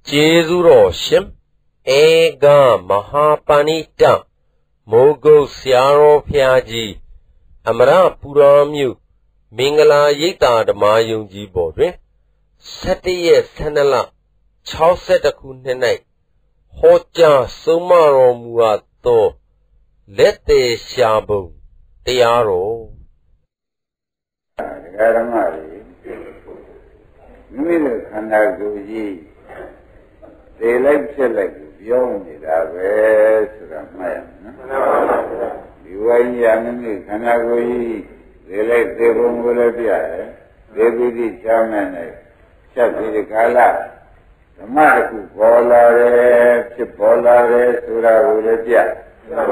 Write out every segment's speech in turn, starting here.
Jezuro Shim Ega Mahapanita Mogo Siaro Piaji Amara Puramu Mingala Yita the Mayunji Bodre Sati Sanala Chauset Kunene Hoja Sumaro Muato Lete Shabu Tiaro Garamari Mil Kanaguji they like to like young it Maya. You are young Kanagui, they like the Bungulavia, they be the German, Chapi Kala, the Maraku Polare, Chipolare, Sura Ulavia.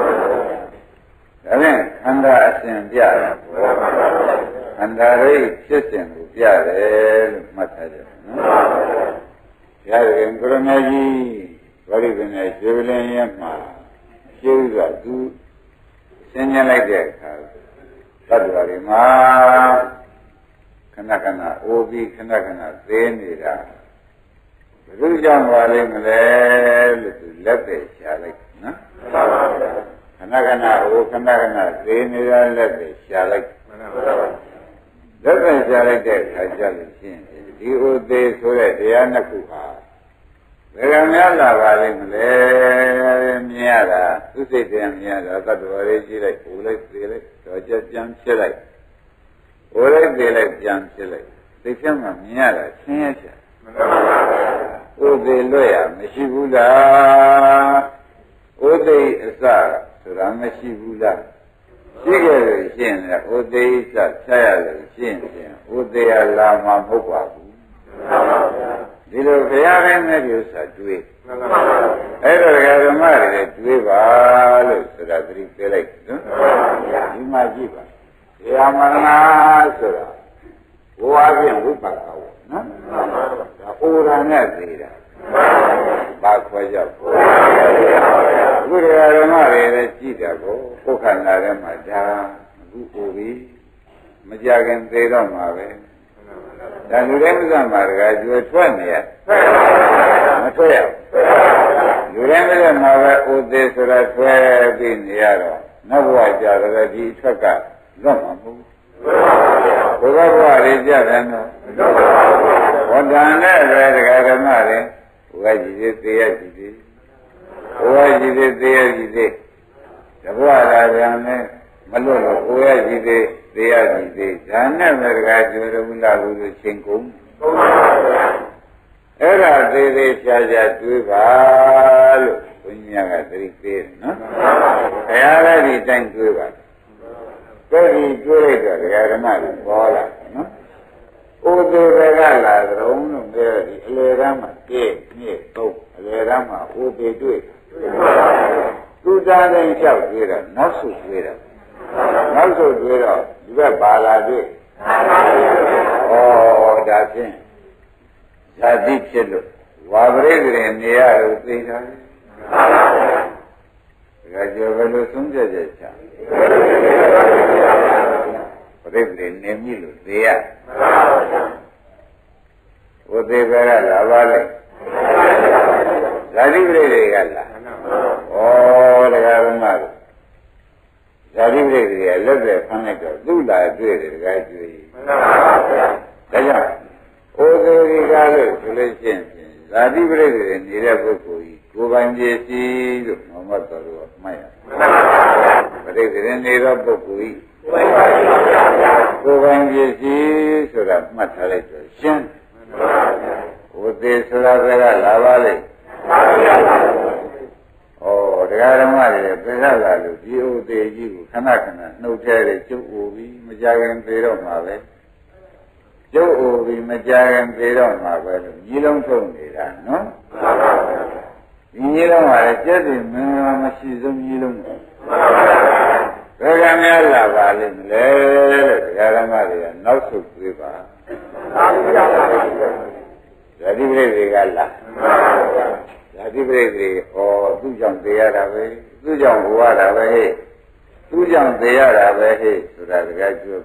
Then, Kanda Asendia, and the rate system, Yare, Mataja. Yare, Gurunaji, very good, Julian Yama, Shuga, do send you like that. Sadvarima, Kanakana, Obi, Kanakana, Zenida. Rujan Valim, let it, Shalik, Kanakana, O Kanakana, Zenida, let it, Shalik. Let me shalik that, I shall see. You day so that they are Nakuha. Vegamela Valim, Miara, to say them Miara, that was like Ulek, or just Jam Chilek. Ulek, they like Jam Chilek. They come a Miara, Sinisha. O de Loya, Meshibula, O de Azar, Surameshibula. Sigurd Shin, O de Chayal Shin, O de Lama Mobabu. Little Fiaran Mediusa do it. Ever got a married to Eva, so that three select. You might give us. Yamana Sura. Who are you with Bacau? The old and Nazira. Bakwaja. Good Aramari, Chicago, Okanara Maja, Guuri, Majagan Pedomave. Then you remember Marga, you were 20 yet. 12. You remember Mava, O de Sura 12 in the Yaro. No white Yara, he took up. Lomamu. Whoever is Javano. What done there, Garamari, why did it the Why did it the The boy I Malolo, where did they are the I never got you to Chinkum. Era de Chaja to Val, when you have 3 days, no? I already thank you. Very good, Garamari, Bola, no? O de Regala, the own very Lerama, K, Lerama, O de do it. 2000 shout here, not so sweet. Not so sweet, you have Bala. Oh, that's it. That's it. Wabre in the air of the Revolution. Reverend Nemilu, there. What they were at Lavale. Zadivre. Oh, the Garamar. Zadivre, I love the Panago. Do like the guy to you. Oh, the regardless relations. Zadivre and the Rebukui. Go by the no matter what Maya. But if it ended up Bukui. Go by the so that matter shin. What they so that Lavale. Oh, the Garamari, Pedala, you, the Kanakana, no carry, Joe Obi, Majagan Pedro Mave. Joe Obi, Majagan Pedro Mave, you don't tell me that, no? You don't want to tell him, Mashizum, you don't know. Regamella Valim, Garamari, not so river. Zadivre Gala. Zadivre, or Dujam Deara, Dujam Wara, Dujam Deara, so that the guy to a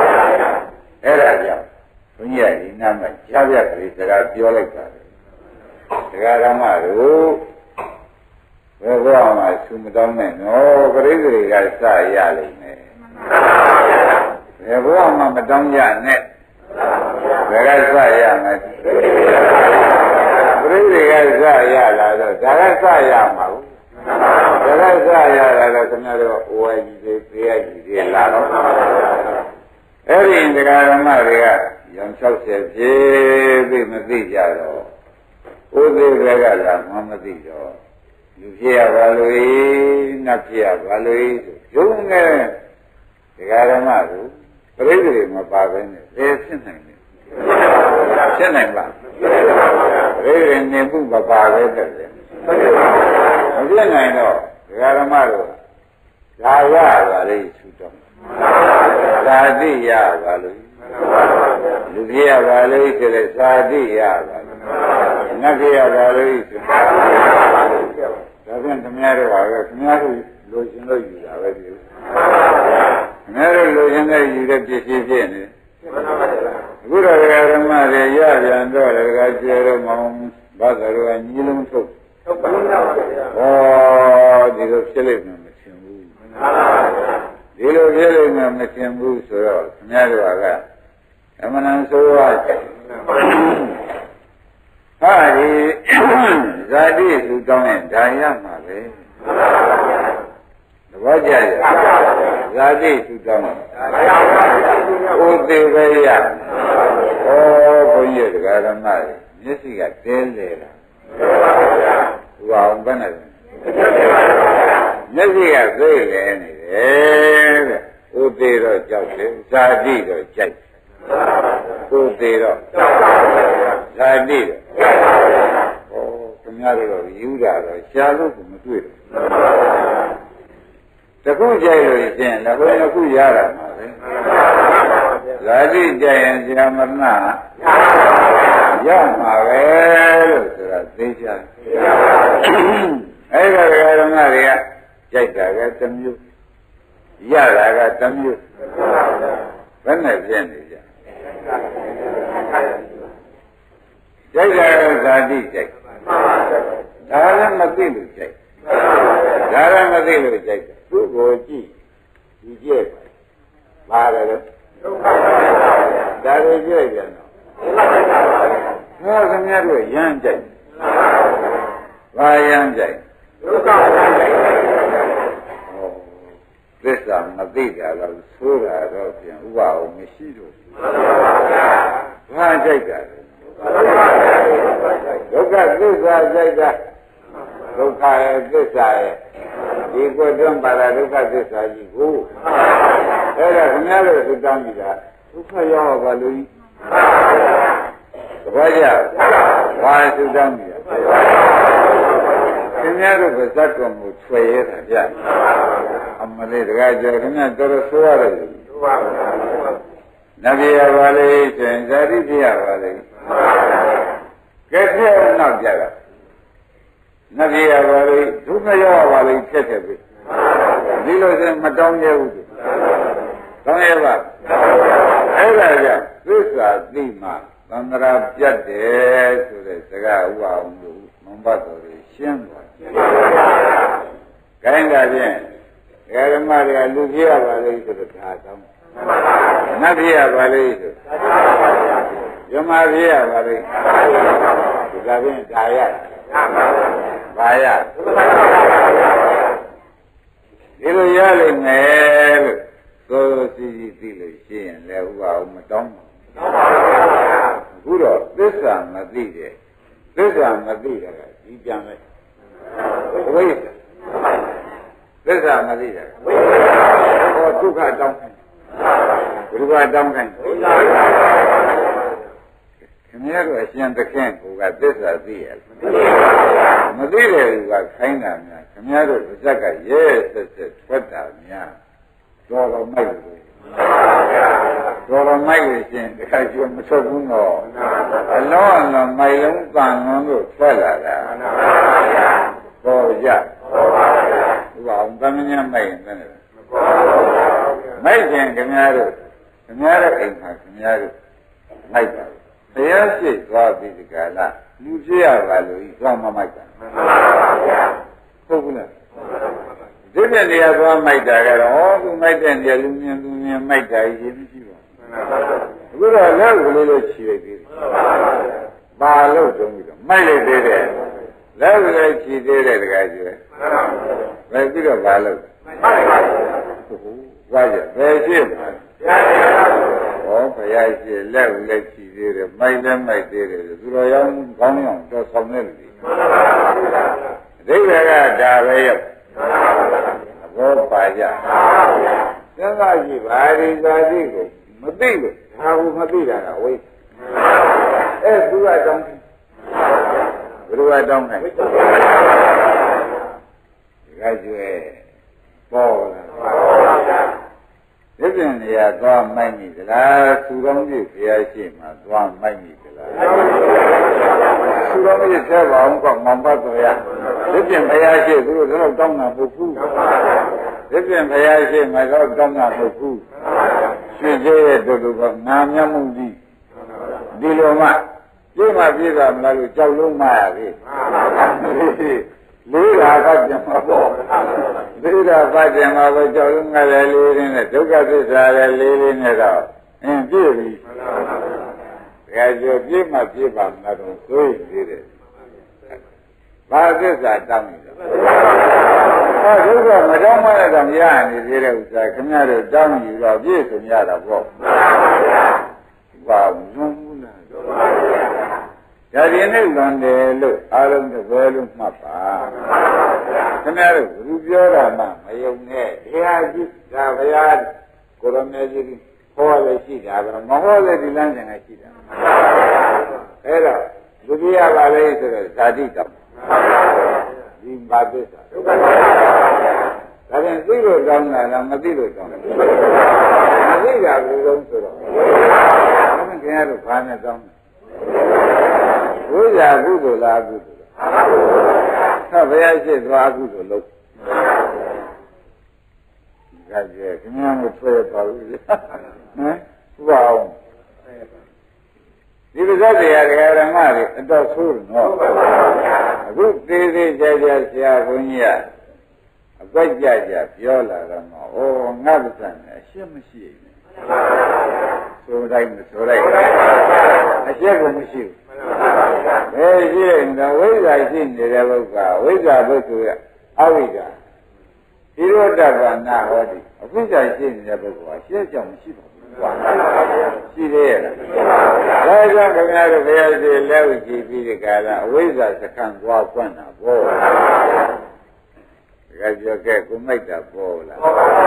Pola. Era, when you are in Nama, Javia, there are Biolica. တရားဓမ္မတို့ဘယ်ဘဝမှာသူမတောင်းနဲ့နော်ပရိသေတွေကစရလိမ့်မယ်ဘယ်ဘဝမှာမတောင်းရနဲ့ဘယ်ကစရမယ်ပရိသေကစရလာတော့ဒါကစရမှာဘူးဒါကစရလာတော့ခင်ဗျားတို့ဝယ်ကြီးတွေပေးရကြီးတွေလာတော့အဲ့ဒီတရားဓမ္မတွေကရောင်60ပြည့်သိမသိကြတော့ဥသေးတွေကလာမသိတော့လူဖြစ်ရပါလို့နတ်ဖြစ်ရပါလို့ရုံငယ်တရားဓမ္မတို့ပရိသေတွေမပါဘဲနဲ့ဘယ်ဖြစ်နိုင်လဲဖြစ်နိုင်ပါပရိသေနေမှုမပါပဲတဲ့မဖြစ်နိုင်တော့တရားဓမ္မတို့ဒါရပါလေသူတော်သာတိရပါလို့လူဖြစ်ရပါလို့ဆိုတဲ့သာတိရပါလို့နတ်ဖြစ်ရပါလို့ဆိုဒါပြန်ခင်ဗျားတို့ပါပဲခင်ဗျားတို့လိုချင်လို့ယူတာပဲဒီခင်ဗျားတို့လိုချင်တဲ့ယူတဲ့ပစ္စည်းဖြစ်နေအခုတော့ဓမ္မတွေရပြန်တော့လည်းကကျေတော့မောင်ဘာသာတို့ကညီလုံးထုတ်ပါဘူးဟောဒီလိုဖြစ်လိမ့်မယ်မထင်ဘူးဒီလိုဖြစ်လိမ့်မယ်မထင်ဘူးဆိုတော့ခင်ဗျားတို့ကအမှန်တန်ဆိုရဟာဒီဇာတိသူတောင်းတဲ့ဒါရမှာပဲသဘောကျရဲ့ဇာတိသူတောင်းတဲ့ဥသေးပဲရဩဘုန်းကြီးတရားဓမ္မတွေမျက်စိကတဲလေတာဟိုအောင်ဘယ်နဲ့မျက်စိကသိလေနေတယ်တဲ့ဥသေးတော့ကြောက်တယ်ဇာတိတော့ကြိုက်ဥသေးတော့ဇာတိတော့ခင်ဗျားတို့ယူတာတော့ရှားလို့မတွေ့တော့တခုကြိုက်လို့ရှင်လည်းဘယ်တစ်ခုရတာမှာပဲဇာတိကြိုက်ရင်ဇာမရဏရမှာပဲလို့ဆိုတာသိချင်အဲ့ဒါဓမ္မတွေကကြိုက်တာကတစ်မျိုးရတာကတစ်မျိုးဘယ်နဲ့ဖြစ်နေကြကြိုက်တာကဇာတိကြိုက်ဒါလည်းမသိလို့ကြိုက်ဒါလည်းမသိလို့ကြိုက်သူ့ကိုကြည့်ဒီကြည့်ပါတယ်လို့ဒါတွေကြည့်ပြန်တော့ခင်ဗျားတို့ရမ်းကြိုက်ဘာရမ်းကြိုက်ဒုက္ခရမ်းကြိုက်သစ္စာမသိတာတော့ဆိုတာတော့ပြန်ဥပအောင်မရှိတော့ဘာကြိုက်တာဒုက္ခသစ္စာကြိုက်တာဒုက္ခရဲ့သစ္စာရဲ့ဒီကိုတွန်းပါတာဒုက္ခသစ္စာကြီးကိုအဲ့ဒါခင်ဗျားတို့သုတောင်းကြည့်တာဒုက္ခရောက်ပါလို့သဘောကျဘာသုတောင်းကြည့်ခင်ဗျားတို့ကဇတ်တော်မူဆွေရတာဗျအမလေးတကားကြောခင်ဗျားတော်တော်ဆိုးရတယ်နဗေယပါလေရှင်ဇာတိပြရပါလေကဲတဲ့နောက်ကြတာနဗေယပါလေဒုက္ခရောက်ပါလေဖြစ်တယ်ပြီဒီလိုဆိုမတောင်းရဘူးတောင်းရပါအဲ့ဒါကြောင့်သစ္စာသိမှသံဃာပြတ်တယ်ဆိုတဲ့စကားဥပအောင်လို့မဘတ်တော်ကြီးရှင်းသွားတယ်။ခိုင်းတာဖြင့်ဓမ္မတွေကလူပြရပါလေဆိုတော့ဒါတောင်းနတ်ပြရပါလေဆိုဓမ္မပြရပါလေဒါဖြင့်ဒါရဘာရဒီလိုရလိမ့်မယ်လို့သိသိသိလို့ရှိရင်လည်းဥပအောင်မတောင်းပါဘူးအခုတော့သစ္စာမသိတဲ့သစ္စာမသိတာကဒီပြန်ပဲဝိသသစ္စာမသိတာဟောဒုက္ခတောင်းခိုင်းဘုရားတောင်းခိုင်းခင်ဗျားတို့အရှင်သခင်ကသစ္စာသိရမသိတဲ့လူကခိုင်းတာများခင်ဗျားတို့ပါဇက်ကရဲဆက်ဆက်ထွက်တာများတော်တော်မိုက်လို့တော်တော်မိုက်လို့ရှင်တခါကျမထွက်ဘူးတော့အလုံးအလုံးမိုက်လုံးပန်လုံးတို့ထွက်လာတာပေါ်ကြဥပအောင်သမဉ္ဇမိုက်ရင်ဘယ်နဲ့မိုက်ခြင်းခင်ဗျားတို့အိမ်မှာခင်ဗျားတို့မိုက်ပါတရားရှိသွားပြီဒီကလာလူဖြစ်ရပါလို့ဤသွားမမိုက်တာဟုတ်ဘူးလားဒီပြည့်နေရာသွားမိုက်တာကတော့သူမိုက်တဲ့နေရာလူမြင်မိုက်တာကြီးမရှိပါဘူးအခုတော့လက်ကိုလေးချီလိုက်သေးတယ်ပါလို့တုံးပြီးတော့မိုက်လိုက်သေးတယ်လက်ကိုလေးချီသေးတယ်တခါကျပဲဘယ်ပြီးတော့ပါလို့မိုက်ပါဘူးဘာကြဘယ်ရှိမှာဟောဘုရားရှိလက်ကိုလေးချီသေးတယ်မိုက်လည်းမိုက်သေးတယ်သူတော်ရောင်းကောင်းအောင်တော့ဆောင်နေတယ်အဓိပ္ပာယ်ကဒါပဲရောက်ဘောပါကြစဉ်းစားကြည့်ပါဒီဇာတိကိုမသိလို့ဒါကိုမသိတာကဝိသသူကတောင်းဘယ်လိုကတောင်းလဲဒီကကျွဲပေါ်လာဒီပြင်နေရာသွားမိုက်မိသလားသူတော်ကြီးဘုရားရှိမှသွားမိုက်မိသလားသူတော်ကြီးဆက်ပါအောင်ကမောင်ပတ်တော်ရဒီပြင်ဘုရားရှိသူတို့တော့တောင်းတာမဟုတ်ဘူးဒီပြင်ဘုရားရှိမှတော့တောင်းတာမဟုတ်ဘူးရွှေသေးတဲ့တို့ကငါမျက်မှုကြီးဒီလိုမှပြည့်မပါမလားလို့ကြောက်လုံးမရပြီလေးရာကပြန်မှာပေါ့လေးရာပတ်ပြန်မှာပဲကြောက်လုံးငါလည်းလေးရင်းနဲ့ဒုက္ခသစ္စာလည်းလေးနဲ့တော့ပြည့်ပြီဒါကြောင့်ပြည့်ပါမလားတော့ဆိုရင်သေးတယ်ဘာသစ္စာတောင်းနေတော့ဒုက္ခမတောင်းမရတော့ရနေသေးတဲ့ဥစ္စာခင်ဗျားတို့တောင်းယူတော့ပြည့်စုံရတာပေါ့ဘာမှမဘူးလားဒါဒီနေ့လွန်တယ်လို့အားလုံးတစ်ပွဲလုံးမှတ်ပါခင်ဗျားတို့ဘုပြောတာမှမယုံနဲ့တရားကြည့်ဒါဘုရားကိုရမေကြီးဟောလည်းရှိတာပဲမဟောလည်းဒီလမ်းစဉ်ကရှိတာအဲ့တော့လူပြရပါလေဆိုတော့ဇာတိတောင်းဒီဘာသစ္စာဒါပြန်သိလို့တောင်းတာလားမသိလို့တောင်းတာမသိတာဘူးလုံးဆိုတော့ဘယ်ခင်ဗျားတို့ဘာနဲ့တောင်းဘုရားကုသိုလ်လားကုသိုလ်လားဘုရားရှိသွားကုသိုလ်လို့ဒါကြည့်ခင်ဗျားတို့ဆွဲပါဘူးဟမ်ဘုရားအောင်ဒီပဇတ်တရားဓမ္မတွေအတော့ဆိုးတယ်နော်အခုသေးသေးကြကြဆရာဘုန်းကြီးကအကွက်ကြကြပြောလာတော့ဩငါပဇတ်နဲ့အရှက်မရှိဘူးဆိုတိုင်းမဆိုတိုင်းအရှက်ကမရှိဘူးဘယ်ရှိရင်တော့ဝိဇ္ဇာရှိနေတဲ့ပုဂ္ဂိုလ်ဝိဇ္ဇာပုဂ္ဂိုလ်ရဲ့အဝိဇ္ဇာဣရောတပနာဟောတိအဝိဇ္ဇာရှိနေတဲ့ပုဂ္ဂိုလ်ဟာရှက်ကြောင့်မရှိပါဘူးရှိသေးရဲ့လားဒါကြောင့်ခင်ဗျားတို့ဘုရားရှိလက်ဝကြည့်ပြီးဒီကလာအဝိဇ္ဇာစခန့်သွားပွင့်တာပေါ့ဒါကြောင့်ကဲကိုမိုက်တာပေါ့လား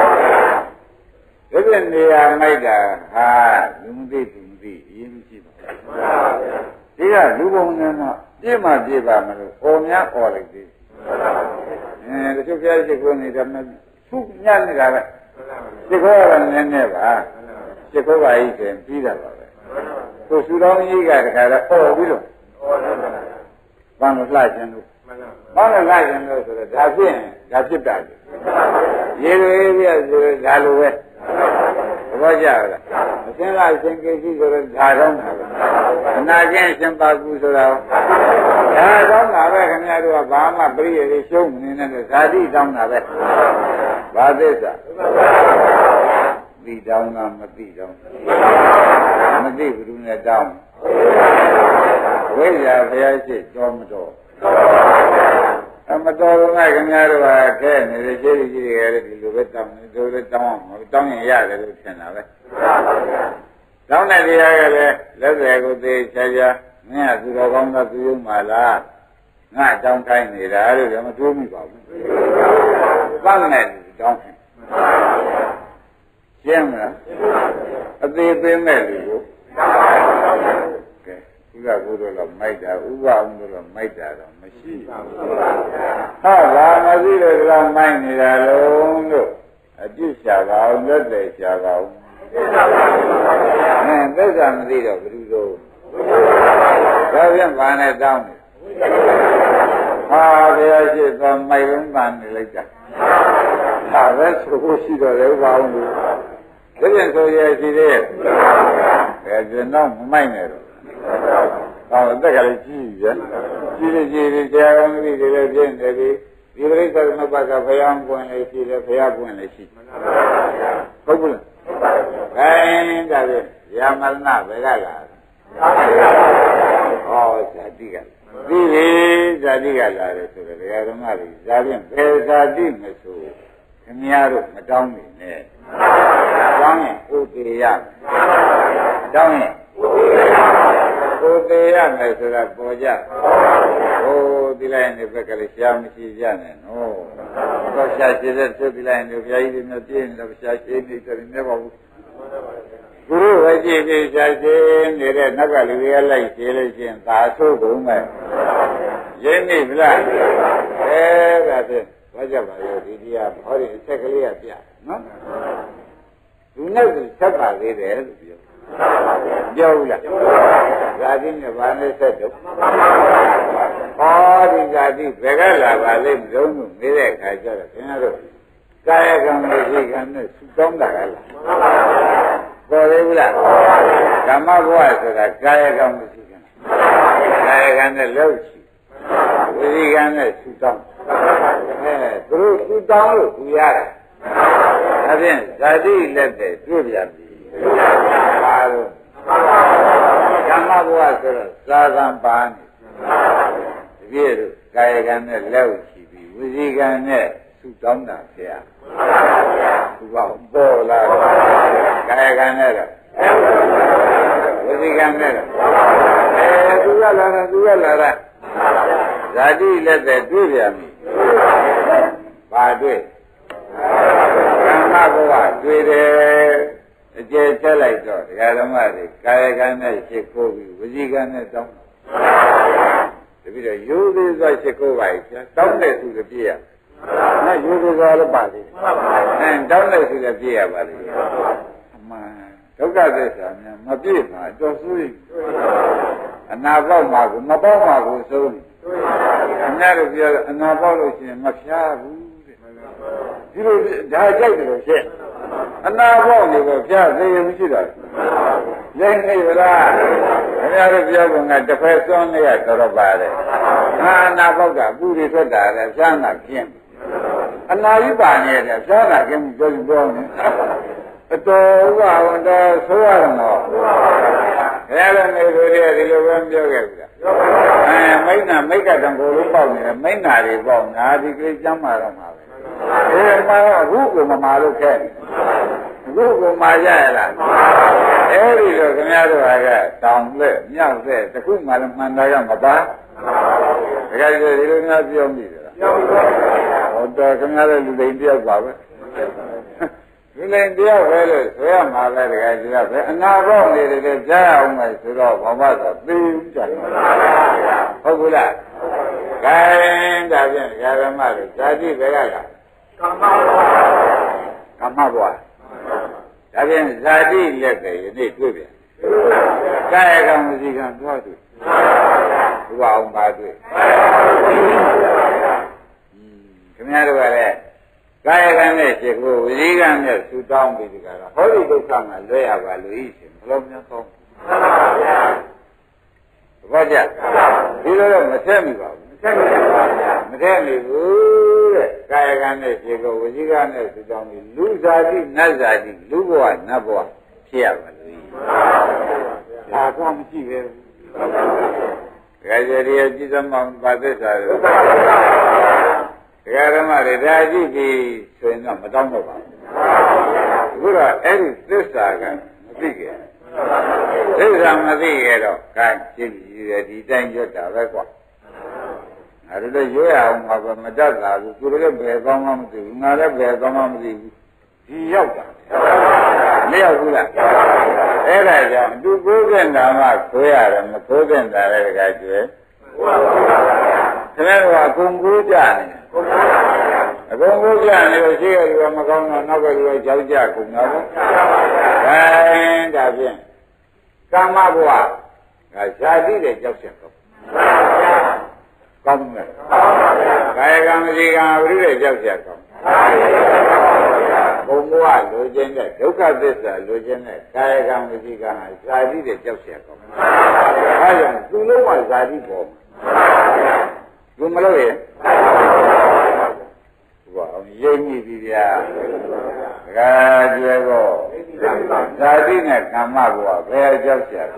ဒီပြနေရာမိုက်တာဟာလူမသိသူမသိအရင်မရှိပါဘူးဒီကလူပုံနဲ့တော့ပြည့်ပါမလို့အော်များအော်လိုက်သေးတချို့ဘုရားရှိခိုးနေတယ်သူ့ညံ့နေတာပဲရှိခိုးရတာနည်းနည်းပါရှိခိုးပါကြီးဆိုပြီးတာပါပဲသူဆူတော်ကြီးကတခါတော့အော်ပြီးတော့ဘာလို့လှခြင်းလို့ဘာလို့လှခြင်းလို့ဆိုတော့ဒါဖြစ်တာရေတွေပြဆိုဒါလိုပဲဘောကြလားအရှင်ကအရှင်ကိစ္စဆိုတော့ဒါတော့တာပဲအနာကျင့်ရှင်ပါကူဆိုတော့ဒါတော့တာပဲခင်ဗျားတို့ကဘာမှပြည့်ရည်ရှုံးနေနဲ့ဇာတိတောင်းတာပဲဘာသစ္စာသိတောင်းတာမသိတောင်းမသိဘူးနဲ့တောင်းဝိဇ္ဇာဘုရားရှိတော်မတော်မတော်ဘူးငါခင်ဗျားတို့ကခဲနေတဲ့ရှိကြီးတွေကလည်းဒီလိုပဲတောင်းနေတို့လည်းတောင်းအောင်မတောင်းရင်ရတယ်လို့ထင်တာပဲတောင်းတဲ့တရားကလည်းလက်စွဲကိုသိချာချာမင်းကသူတော်ကောင်းသာသူယုံပါလားငါတောင်းခိုင်းနေတာလို့လည်းမတွေးမိပါဘူးတောင်းတဲ့တောင်းရှင်းမလားအသေးသေးမဲ့လူကိုကဲဥပ္ပဘုရားတော့မိုက်တာဥပ္ပအောင်တော့မိုက်တာတော့မရှိဘူးဟာလာမရှိတဲ့ကမိုက်နေတာလုံးတို့အပြစ်ရှာပါအောင်လက်တယ်ရှာပါအောင်သစ္စာမသိတော့ဘယ်လိုလုပ်ဒါပြန်ဘာနဲ့တောင်းဟာဘုရားရှိသွားမိုက်လုံးပန်နေလိုက်တာဒါပဲဆိုဖို့ရှိတော့တယ်ဥပ္ပအောင်လို့ဒါပြန်ဆိုရရှိသေးရဲ့ဘယ်ကျွန်တော်မမိုက်နဲ့တော့ဟောအသက်ကလည်းကြီးပြီကြီးတရားကောင်းကြီးတွေလည်းပြင်းတယ်ဒီပရိစ္ဆေသမဘကဘုရားပွင့်လည်းရှိတယ်ဘုရားပွင့်လည်းရှိဟုတ်ဘူးလားခိုင်းဒါဖြင့်ယာမရဏဘယ်ကလာဟောဇာတိကဒီလေဇာတိကလာတယ်ဆိုတော့ဒကာဓမ္မတွေဇာဖြင့်ဘယ်ဇာတိမဆိုခင်ဗျားတို့မတောင်းနေနဲ့တောင်းရင်ဥတေရတောင်းရင်ဥတေရမယ်ဆိုတာပေါ်ကြဟိုဒီလိုက်နေဘက်ကလေးရှားမရှိကြနဲ့နော်တော့ရှားရှိတဲ့သူဒီလိုက်နေဘုရားကြီးတွေနဲ့ပြည့်နေတော့ရှားရှိနေတယ်နေပါဘူးဘုရားဝကြည့်ပြီးရှားရှိနေတဲ့နောက်ကလူတွေကလိုက်ရှင်းလို့ရှိရင်သာဆိုးကုန်မယ်ရင်းနေဗလားဒါဖြင့်ဘာကြပါရောဒီတရားဟောဒီအချက်ကလေးကပြနော်သူနဲ့သူဆက်ပါသေးတယ်လို့ပြောဘူးလားဇာတိနဲ့ဘာနဲ့ဆက်တော့ဟောဒီဇာတိဘယ်ကလာပါလိမ့်မလို့မေးတဲ့အခါကျတော့ခင်ဗျားတို့ကာယကံမရှိကံနဲ့သုတောင်းတာကလားပေါ်သေးဘူးလားဓမ္မဘဝဆိုတာကာယကံမရှိကံကာယကံနဲ့လှုပ်ချီဝိရိကံနဲ့သုတောင်းသူတို့သုတောင်းလို့သူရတယ်ဒါဖြင့်ဇာတိလက်တဲ့တွေ့ပြန်ပြီပါလို့ဓမ္မဘဝဆိုတော့သာသံပါနေတကယ်လို့ကာယကံနဲ့လက်ကိုချီပြီးဝစီကံနဲ့သုတောင်းတာဆရာသူကပေါ်လာကာယကံနဲ့တော့ဝစီကံနဲ့တော့သူကလာတာဇာတိလက်တဲ့တွေ့ပြန်ပြီပါတွေ့ဓမ္မဘဝတွေ့တယ်အကျယ်ချက်လိုက်တော့ဒကာဓမ္မတွေကာယကံနဲ့ရှစ်ခိုးပြီးဝစီကံနဲ့တောင်းတပည့်တော့ရိုးသေးစွာရှစ်ခိုးပါရဲ့ဆရာတောင်းတဲ့သူတွေပြည့်ရနော်ရိုးသေးစွာလည်းပါသေးတယ်တောင်းတဲ့သူတွေပြည့်ရပါလိမ့်အမှန်ဒုက္ခသစ္စာများမပြည့်မှာတော့ဆိုရင်အနာပေါက်မှာကိုမပေါက်မှာကိုစိုးနေအများတို့ပြောအနာပေါက်လို့ရှိရင်မဖျားဘူးဒီလိုဒါကြိုက်တယ်လို့ရှင်းအနာပေါက်နေတော့ဖျားသေးရင်မရှိတော့ရင်းနေဗလားအများတို့ပြောကုန်ကတစ်ဖက်စွန်းနေရတော့ပါတယ်အနာပေါက်ကပူတွေထွက်တာလေဖျားနာကျင်းအနာကြီးပါနေတယ်ဖျားနာကျင်းပြောနေအတော်ဥပဝန်တော်ဆိုရတော့ဘယ်လိုနေဆိုတဲ့ဒီလိုပဲပြောခဲ့ပြီလားမိတ်ကတံကိုယ်လုံးပေါက်နေတယ်မိတ်နာတွေပေါက်နာဒီကလေးကျမ်းမာတော့မှာပဲဒီမှာအခုကမမာလို့ခဲ့အခုကမာရရလားအဲဒီတော့ခင်ဗျားတို့ကတောင်လက်မြောက်လက်တခုမှလည်းမှန်တော့ရမပါဒါကြိုဒီလိုများပြောမိတယ်လားဟောတော်ခင်ဗျားတို့လူလိန်တယောက်ပါပဲလူလိန်တယောက်ပဲလို့ဆိုရမှာပဲတကယ်ကြီးပဲအနာပေါက်နေတယ်ကြားရအောင်မယ်ဆိုတော့ဘာမှဆိုသိကြတယ်ဟုတ်ဘူးလားခိုင်းဒါဖြင့်ဓမ္မတွေဇာတိပဲကလားကမ္မဘဝဒါဖြင့်ဇာတိလက်ပဲယနေ့တွေ့ပြန်ကာယကံဝစီကံတွားတွေ့ဘုရားအောင်ပါတွေ့ခင်ဗျားတို့ကလည်းကာယကံနဲ့ရှိခိုးဝစီကံနဲ့ဆူတောင်းပြီးဒီကတော့ဟောဒီဒုက္ခမှာလွဲရပါလို့ဤရှင်ဘလို့များကောင်းဘာကြဒီလိုတော့မဆက်မိပါဘူးမထက်မိဘူးတဲ့ကာယကံနဲ့ရှိခိုးဝစီကံနဲ့ဆူတောင်းပြီးလူဇာတိနတ်ဇာတိလူဘဝနတ်ဘဝဖြစ်ရပါလို့ဒါကမရှိပဲဘူးဒါကြရည်ကြည်စမောင်ပါသစ္စာတွေဒကာဓမ္မတွေဒါကြည့်ပြီးဆိုရင်တော့မတောင်းတော့ပါဘူးအခုတော့အဲ့ဒီသစ္စာကမသိခဲ့သစ္စာမသိခဲ့တော့ကဲကြည့်ပြီးရဒီတိုင်းရွတ်တာပဲကွာအဲ့ဒါလည်းရွတ်ရအောင်ပါပဲမတတ်တာဘူးသူတို့လည်းဘယ်ကောင်းမှမသိဘူးငါလည်းဘယ်ကောင်းမှမသိဘူးဒီရောက်တာမရောက်ဘူးလားအဲ့ဒါကြောင့်သူကိုယ်ကနာမခိုးရတယ်မခိုးတဲ့တာလည်းတကယ်ကျွဲခင်ဗျားတို့အကုန်ကိုးကြနေအကုန်ကိုးကြနေလို့ရှိရလို့မကောင်းတော့နောက်ကလူကြောက်ကြကုန်တော့ဒါဖြင့်ကာမဘဝကဇာတိတဲ့ကြောက်ချက်ကောင်းတယ်ကာယကံမရှိကံဝိရိယကြောက်ချက်ကောင်းဘုံဘဝလိုချင်တဲ့ဒုက္ခသစ္စာလိုချင်တဲ့ကာယကံမရှိကံဟာဇာတိတဲ့ကြောက်ချက်ကောင်းအဲဒါသူ့လုံးဝဇာတိပေါ်သူမလို့ရဲ့ဘာအောင်ရိပ်မိပြီဗျာဒါကကျွဲတော့ဇာတိနဲ့ကမ္မကဘယ်အကြောက်ရှာ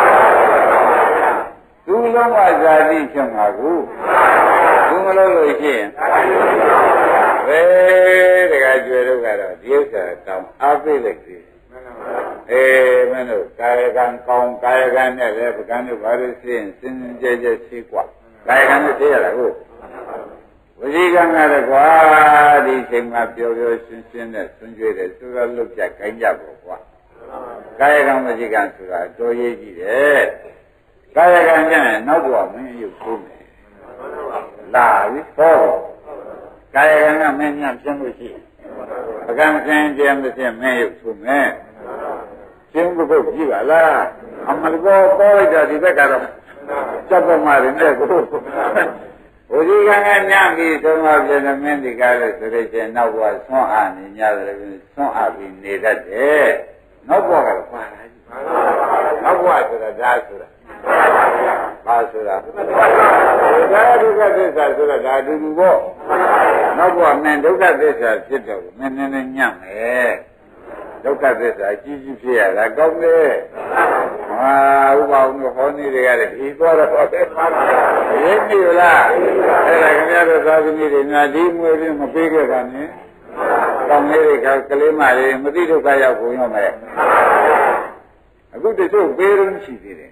သူ့လုံးဝဇာတိဖြစ်မှာကိုသူမလို့လို့ရှိရင်ဘယ်တကကျွဲတို့ကတော့ဒီဥစ္စာတောင်းအားပေးလိုက်ပြီမင်းတို့ကာယကံကောင်းကာယကံနဲ့လည်းပကံတို့ဘာလို့ရှင်းစင်ကြဲကြဲရှိกว่าကာယကံနဲ့သိရတာကိုဝစီကံကလည်းကွာဒီချိန်မှာပျော်ပျော်ရှင်းရှင်းနဲ့ဆွံ့ကြွေးတယ်ဆိုတော့လွတ်ပြခိုင်းကြပေါ့ကွာကာယကံဝစီကံဆိုတာတော်ရေးကြည့်တယ်ကာယကံကျရင်နောက်တော့မင်းရုပ်ထိုးမယ်လာပြီဟောကာယကံကမင်းညံ့ပြင်းလို့ရှိပကံစင်ကြဲမစင်မင်းရုပ်ထိုးမယ်ရှင်းဘုတ်ကြည့်ပါလားအမလကောပေါ်လိုက်တာဒီဘက်ကတော့စက်ပေါ်မှာနေကိုဝိရိကံကညံ့ပြီးသုံးပါးပြည့်မင်းဒီကားလို့ဆိုလို့ရှိရင်နောက်ဘဝဆွမ်းအားနေကြတယ်ဆွမ်းအားပြီးနေတတ်တယ်နောက်ဘဝကတော့ပါလာကြီးနောက်ဘဝဆိုတာဒါဆိုတာပါဆိုတာဒါဒုက္ခသစ္စာဆိုတာဒါအတူတူပေါ့နောက်ဘဝမင်းဒုက္ခသစ္စာဖြစ်တော့မင်းနည်းနည်းညံ့မယ်ဒုက္ခသစ္စာကြီးကြီးဖြစ်ရတာကောင်းတယ်ဟာဥပအောင်ဟောနေကြရတယ်ဒီသွားတော့တယ်ရင်းပြီလားအဲ့ဒါခင်ဗျားတို့သာသမီတွေများဒီမွေးပြီးမပေးခဲ့တာနဲ့ကောင်းလေးတွေကကလေးမလေးမသိဒုက္ခရောက်ကုန်ရောမယ်အခုတချို့ပေးလို့ရှိသေးတယ်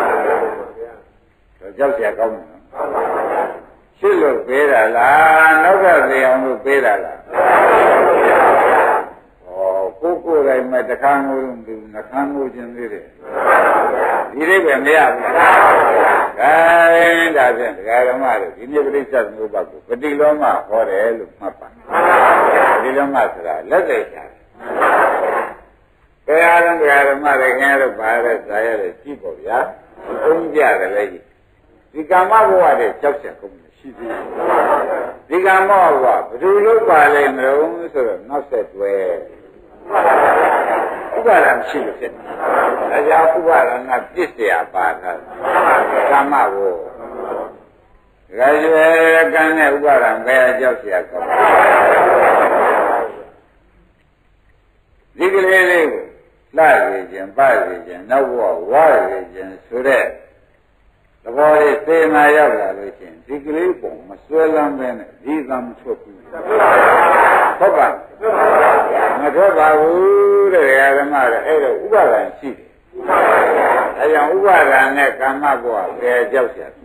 တော့ကြောက်เสียကောင်းတယ်ရှင်းလို့ပေးတာလားနောက်ကသိအောင်လို့ပေးတာလားကိုယ်တိုင်မဲ့တခါငိုလို့နှခမ်းငိုခြင်းသေးတယ်ဒီလေးပဲမရဘူးခိုင်းဒါဖြင့်ဒကာဓမ္မတို့ဒီနေ့ပရိစ္ဆေသမုပ္ပါကိုပฏิလောမဟောတယ်လို့မှတ်ပါပฏิလောမဆိုတာလက်သက်ချာတယ်အားလုံးဒကာဓမ္မတွေခင်ဗျားတို့ပါတဲ့ဇာရတဲ့ကြည့်ပေါ့ဗျာသုံးကြတယ်လေဒီကာမဘဝတဲ့ကြောက်ချက်ကုန်ရှိသေးတယ်ဒီကာမဘဝဘယ်လိုလုပ်ပါလဲမလို့ဆိုတော့နောက်ဆက်တွဲဥပါဒံရှိလို့ဖြစ်တယ်။ဒါကြောင့်ဥပါဒံကပြစ်เสียပါတာ။ကာမကိုဒါကြွယ်ကံနဲ့ဥပါဒံဘယ်အကြောက်เสียကောင်းဒီကလေးလေးကိုလှရခြင်းပရခြင်းနောက်ဘဝဝရခြင်းဆိုတဲ့သဘောလေးသိမှရောက်လာလို့ရှိရင်ဒီကလေးပုံမဆွဲလမ်းပဲနဲ့ဒီကံမထွက်ဘူးဟုတ်ပါမထွက်ပါဘူးတဲ့ဓမ္မတွေအဲ့တော့ဥပါဒံရှိတယ်အဲကြောင့်ဥပါဒံနဲ့ကာမဘဝကဲကြောက်เสีย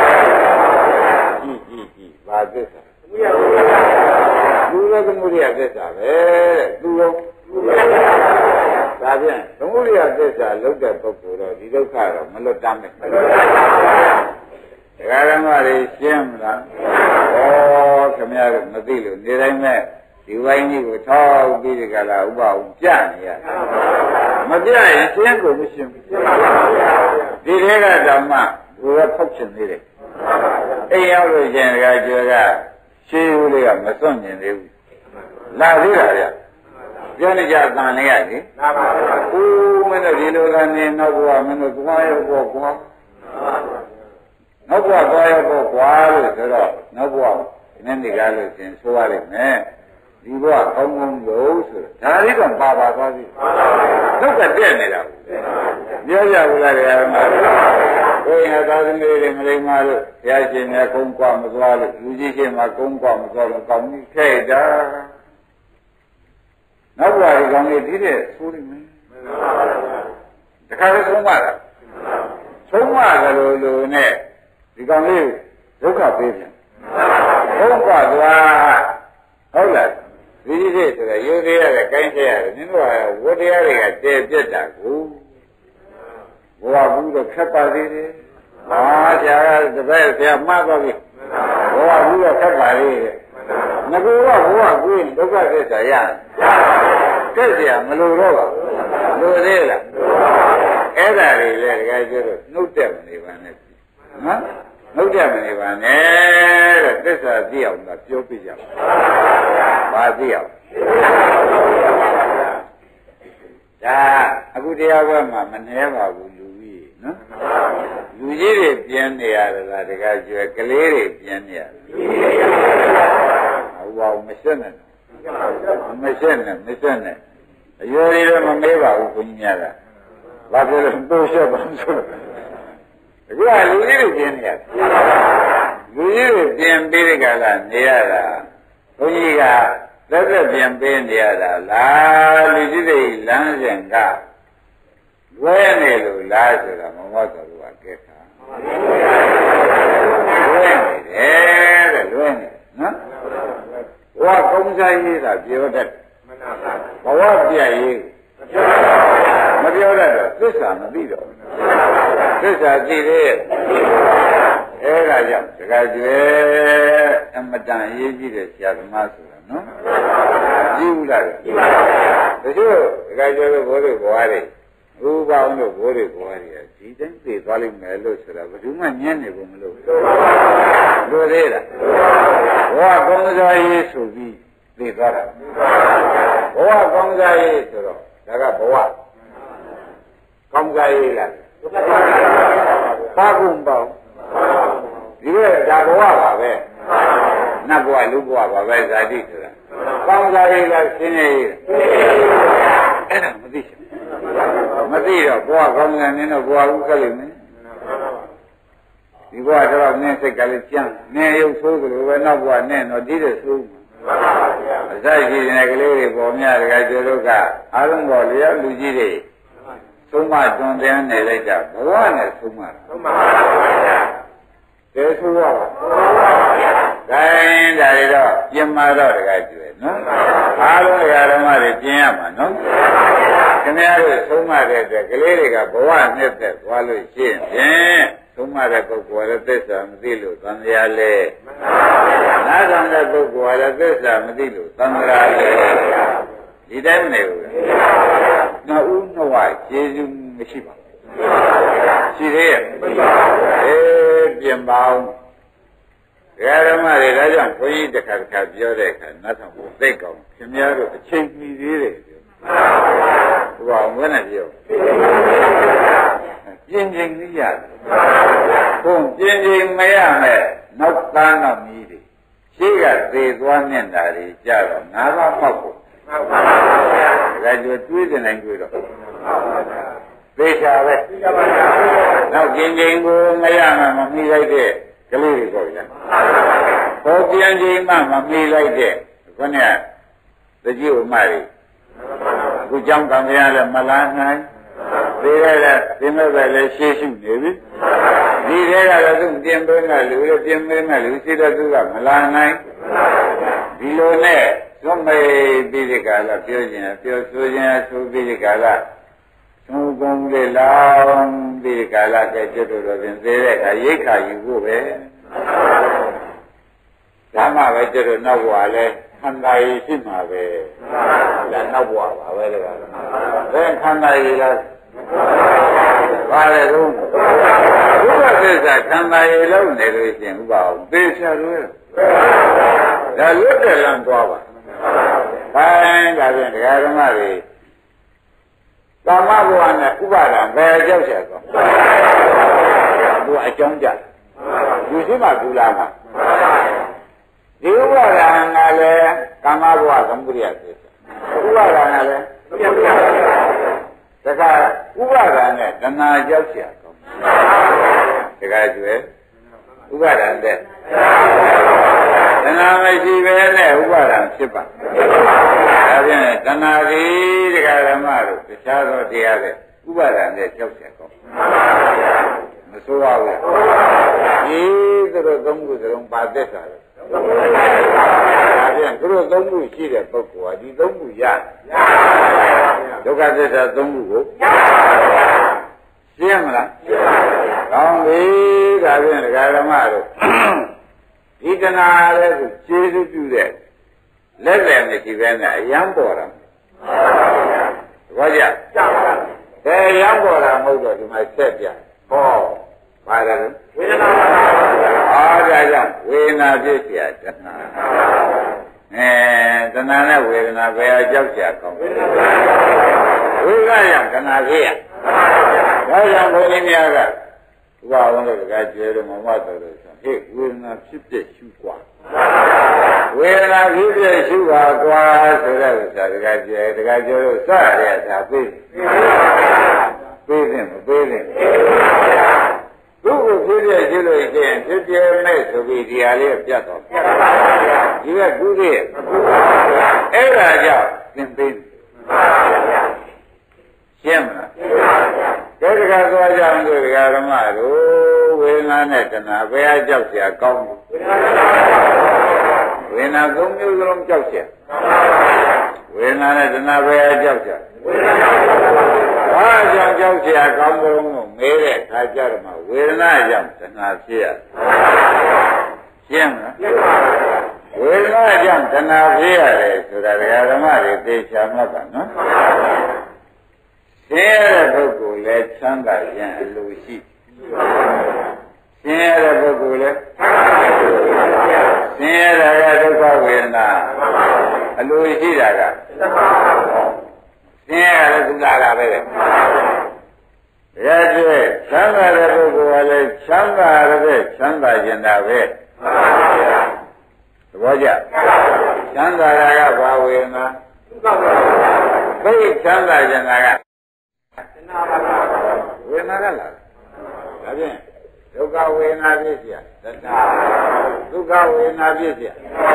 ကြည့်ဘာသစ္စာသူလည်းသမုဒိယသစ္စာပဲတဲ့သူရောဒါဖြင့်သမုဒိယသစ္စာလုံးတဲ့ပုဂ္ဂိုလ်တော့ဒီဒုက္ခတော့မလွတ်တမ်းမယ်ဒကာဓမ္မတွေရှင်းမလားဩခင်ဗျားတို့မသိလို့နေတိုင်းမဲ့ဒီဝိုင်းကြီးကိုထောက်ပြီးဒီကလာဥပအောင်ပြနေရမပြရင်ရှင်းကိုမရှင်းဘူးဒီထဲကဓမ္မကိုယ်ကဖောက်ချင်သေးတယ်အိမ်ရောက်လို့ရှင်ဒကာကျော်ကရှင်းဦးလေးကမစွန့်ကျင်သေးဘူးလာသေးတာဗျပြောနေကြတန်လေးရတယ်လာပါဘူးဦးမင်းတို့ဒီလိုကနေနောက်ဘဝမင်းတို့သွားရဖို့ကွာနောက်ဘဝသွားရဖို့ကွာလို့ဆိုတော့နောက်ဘဝဒီနေ့ဒီကားလို့ရှင်ဆိုရလိမ့်မယ်ဒီဘဝကောင်းကောင်းလို့ဆိုဒါလေးတော့ပါပါသွားပြီနောက်ကတက်နေတာပြောကြဘူးလားတရားမှာကိုယ်ဟာသာသမီတွေမလိမ္မာလို့ဘုရားရှင်ကကုန်းကွာမသွားလို့လူကြီးရှင်ကကုန်းကွာမသွားလို့ကောင်းပြီခဲ့တာနောက်ဘဝဒီကောင်းလေးဒီတဲ့ဆိုလိမ့်မယ်တခါလည်းဆုံးမတာဆုံးမကြလို့နဲ့ဒီကောင်းလေးဒုက္ခပေးပြန်ဘုံကသွားဟုတ်လားဒီကြီးဆိုတော့ယုတ်တရားနဲ့ကိုင်းခဲ့ရတယ်နင်တို့ကဝတ္တရားတွေကတည်ပြတ်တာကိုဘဝဘူးတော့ခက်ပါသေးတယ်ဟာဆရာကတပည့်ဆရာမှားသွားပြီဘဝဘူးတော့ခက်ပါသေးတယ်ငါကဘဝကူးဒုက္ခသစ္စာရတယ်ကဲဆရာမလို့တော့ပါလို့သေးလားအဲ့ဒါတွေလေတကယ်ကျတော့နှုတ်တက်မနေပါနဲ့နော်နှုတ်တက်မနေပါနဲ့တဲ့သစ္စာသိအောင်ကပြောပြကြပါဘာသိအောင်ဒါအခုတရားပွဲမှာမနှဲပါဘူးလူကြီးနော်လူကြီးတွေပြင်းနေရတယ်လားတကယ်ကျွဲကလေးတွေပြင်းနေရတယ်ဟုတ်ပါဘူးမရှက်နဲ့အရွယ်တွေမမေးပါဘူးဘုန်းကြီးများကဘာဖြစ်လို့တိုးရှက်ပါဆိုအခုကလူကြီးတွေပြင်းနေရတယ်လူကြီးတွေပြင်းပြီးတဲ့ကလာနေရတာဘုန်းကြီးကသက်သက်ပြန်ပေးနေရတာလားလူကြီးတွေလမ်းစဉ်ကလွဲနေလို့လားဆိုတာမမောတော်ကကဲခါလွဲနေတယ်တဲ့လွဲနေနော်ဘဝကုန်းစားရေးတာပြောတတ်ဘဝပြည့်ရေးမပြောတတ်တော့သစ္စာမသိတော့သစ္စာသိသေးအဲ့ဒါကြောင့်တခါကျွဲအမတန်အရေးကြီးတဲ့ဆရာသမားဆိုတာနော်ကြည့်ဦးလားတချို့တခါကျွဲလို့ဘိုးတွေဘွားတွေဥပအောင်လို့ဘိုးတွေဘွားတွေကဒီတိုင်းသိသွားလိမ့်မယ်လို့ဆိုတာဘယ်သူမှညံ့နေဘူးမလို့လိုသေးလားဘဝကောင်းစားရေးဆိုပြီးသိသွားတာဘဝကောင်းစားရေးဆိုတော့ဒါကဘဝကောင်းစားရေးလားဘာကုံပေါ့ဒီလိုဒါဘဝပါပဲနတ်ဘဝလူဘဝပါပဲဇာတိဆိုတာကောင်းစားရေးလားရှင်းနေရေးအဲ့ဒါမသိချင်မသိတော့ဘဝကောင်းစားနေတော့ဘဝဥက္ကလိမ့်မယ်ဒီဘဝတော့နင်းစိတ်ကလေးကြမ်းနင်းရုပ်ဆိုးကလေးပဲနောက်ဘဝနင်းတော့ဒီတဲ့ဆိုးအစရှိတဲ့ကလေးတွေပေါ်များတကယ်ကျော်တို့ကအားလုံးပေါ်လျောက်လူကြီးတွေသုံးမတွန်တဲ့နေလိုက်တာဘဝနဲ့သုံးမပါဗျာတဲဆိုးရပါဒါရင်ဒါတွေတော့ပြင်မာတော့တကယ်ကျွဲနော်အားလုံးဓမ္မတွေပြင်ရမှာနော်ခင်ဗျားတို့သုံးမတဲ့အတွက်ကလေးတွေကဘဝနဲ့သက်သွားလို့ရှိရင်သုံးမတဲ့ပုဂ္ဂိုလ်ရဲ့သစ္စာမသိလို့သံဃာလဲနားဆောင်တဲ့ပုဂ္ဂိုလ်ရဲ့သစ္စာမသိလို့သံဃာလဲဒီတိုင်းမနေဘူးနော်ဦးနှဝကျေစုမရှိပါဘူးရှိသေးရဲ့ပြင်ပါအောင်ဓမ္မတွေဒါကြောင့်ဘုန်းကြီးတစ်ခါပြောတဲ့အခါနားထောင်ဖို့သိကောင်းခင်ဗျားတို့အချိန်မီသေးတယ်ပြောဘုရားဘယ်နဲ့ပြောပြင်းပြင်းလေးရတယ်ဘုံပြင်းပြင်းမရမဲ့နောက်သားနောက်မီးတွေရှိကသေသွားနေတာတွေကြတော့ငါးပါးပေါက်ဖို့ဒါကြွတွေးတဲ့နိုင်တွေးတော့သေချာပဲနောက်ကျင်ကျင်ကိုမရမှမမိလိုက်တဲ့ကလေးတွေပေါ့ဗျာဟောပြန်ချိန်မှမမိလိုက်တဲ့ခொနဲ့တကြီးဥမတွေအခုကြောင်းကံရလည်းမလာနိုင်သေရတဲ့သင်္မဲ့ပဲလည်းရှေးရှုနေပြီဒီထဲကတော့သူပြင်သွင်းကလူတွေပြင်သွင်းကလူရှိတဲ့သူကမလာနိုင်ဒီလိုနဲ့သွမေပြီးဒီကလာပြောခြင်းပြောဆိုခြင်းဆိုပြီးဒီကလာသုံးကုန်လေးလောင်းပြီးဒီကလာကဲကျွတ်တော်ပြင်သေးတဲ့အခါရိတ်ခါယူဖို့ပဲဓမ္မပဲကျွတ်နောက်ဘဝလဲခန္ဓာရည်ရှိမှာပဲဒါနောက်ဘဝပါပဲလေဘယ်ခန္ဓာရည်လဲဘာလဲတော့ဘုရားသစ္စာခန္ဓာရည်လုံးနေလို့ရှိရင်ဥပအောင်သေချာလို့ဒါလွတ်တယ်လမ်းသွားပါခိုင်းဒါဖြင့်တရားဓမ္မတွေကာမဘဝနဲ့ဥပါဒံဘယ်ကြောက်ချက်ကောသူအကြောင်းကြယူရှိမှကူလာမှာဒီဥပါဒံကလည်းကာမဘဝသမုဒိယသစ္စာဥပါဒံကလည်းတခါဥပါဒံနဲ့တဏှာကြောက်ချက်ကောတခါကျွဲဥပါဒံတဲ့တဏှာမရှိပဲနဲ့ဥပါဒံဖြစ်ပါဒါဖြင့်တဏှာကြီးတရားဓမ္မတို့တခြားသောတရားတွေဥပါဒံနဲ့ကြောက်ချက်ကောမဆိုးပါဘူးဒီသူတို့သုံးခုစလုံးပါသက်တာလေဒါဖြင့်သူတို့သုံးခုရှိတဲ့ပုဂ္ဂိုလ်ဟာဒီသုံးခုရတယ်ဒုက္ခသစ္စာသုံးခုကိုရှင်းမလားကောင်းပြီဒါဖြင့်တရားဓမ္မတို့ဒီတဏှာလည်းကိုကျေးဇူးပြုတဲ့လက်လည်းမရှိပဲနဲ့အယံပေါ်တာဘာကြဘယ်ရံပေါ်တာမဟုတ်တော့ဒီမှာဆက်ပြဟောပါတယ်ဝေဒနာအားဒါကြောင့်ဝေဒနာဖြစ်เสียတဏှာတဏှာနဲ့ဝေဒနာဘယ်အကြောက်เสียကောင်းဝေဒနာကြောင့်တဏှာဖြစ်ရဒါကြောင့်ဘုန်းကြီးများကဘုရားဝန်တို့ကကျေတော့မမတော်လို့ဆိုဟဲ့ဝေဒနာဖြစ်ဖြစ်ရှုกว่าဝေဒနာဖြစ်ဖြစ်ရှုပါกว่าဆိုတဲ့ဥစ္စာတကကျေလို့စရတဲ့အခါပေးတယ်မပေးတယ်သူ့ကိုဖြစ်ဖြစ်ရှုလို့ရှိရင်ဖြစ်ပြမဲ့ဆိုပြီးဒီဟာလေးပြတ်တော့ဒီကကုသိရဲ့အဲ့ဒါကြောင့်သင်ပေးရှင်းမလားကဲတခါသွားကြအောင်တို့ဒကာဓမ္မတို့ဝေဒနာနဲ့တဏှာဘယ်အကြောက်เสียကောင်းဝေဒနာသုံးမျိုးစလုံးကြောက်เสียဝေဒနာနဲ့တဏှာဘယ်အကြောက်เสียဘာကြောင့်ကြောက်เสียကောင်းဆုံးကိုမေးတဲ့အခါကျတော့မှဝေဒနာကြောင့်တဏှာဖြစ်ရရှင်းမလားဝေဒနာကြောင့်တဏှာဖြစ်ရတယ်ဆိုတာဒကာဓမ္မတွေသိချာမှတ်ပါနော်ဆင်းရဲတဲ့ပုဂ္ဂိုလ်လည်းချမ်းသာခြင်းအလိုရှိဆင်းရဲတဲ့ပုဂ္ဂိုလ်လည်းဆင်းရဲတဲ့ဒုက္ခဝေဒနာအလိုရှိတာကဆင်းရဲတဲ့ဒုက္ခကပဲတဲ့ရဲ့ကျချမ်းသာတဲ့ပုဂ္ဂိုလ်ကလည်းချမ်းသာတဲ့ချမ်းသာခြင်းတာပဲသဘောကျချမ်းသာတာကဘာဝေဒနာသိချမ်းသာခြင်းတာကဝေဒနာကလားဒါဖြင့်ဒုက္ခဝေဒနာဖြစ်เสียတဏှာဒုက္ခဝေဒနာဖြစ်เสีย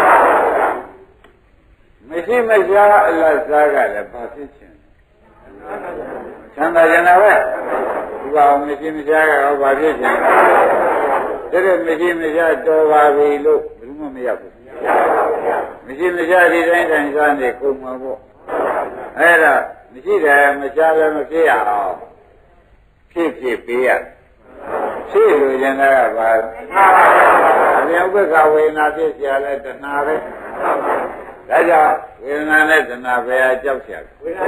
မရှိမရှားအလတ်စားကလည်းဘာဖြစ်ခြင်းချမ်းသာခြင်းပဲဒီကောင်မရှိမရှားကတော့ဘာဖြစ်ခြင်းတဲ့မရှိမရှားတော်ပါပြီလို့ဘယ်မှမရဘူးမရှိမရှားဒီတိုင်းတိုင်းစားနေကုန်မှာပေါ့အဲ့ဒါမရှိတယ်မရှားလည်းမဖြစ်ရအောင်ဖြစ်ပေးရဖြစ်လို့ကျင်တာကဘာအပြင်ဥပ္ပခဝေဒနာဖြစ်เสียလဲတဏှာပဲဒါကြောင့်ဝေဒနာနဲ့တဏှာပဲအကြောက်เสียဝေဒနာ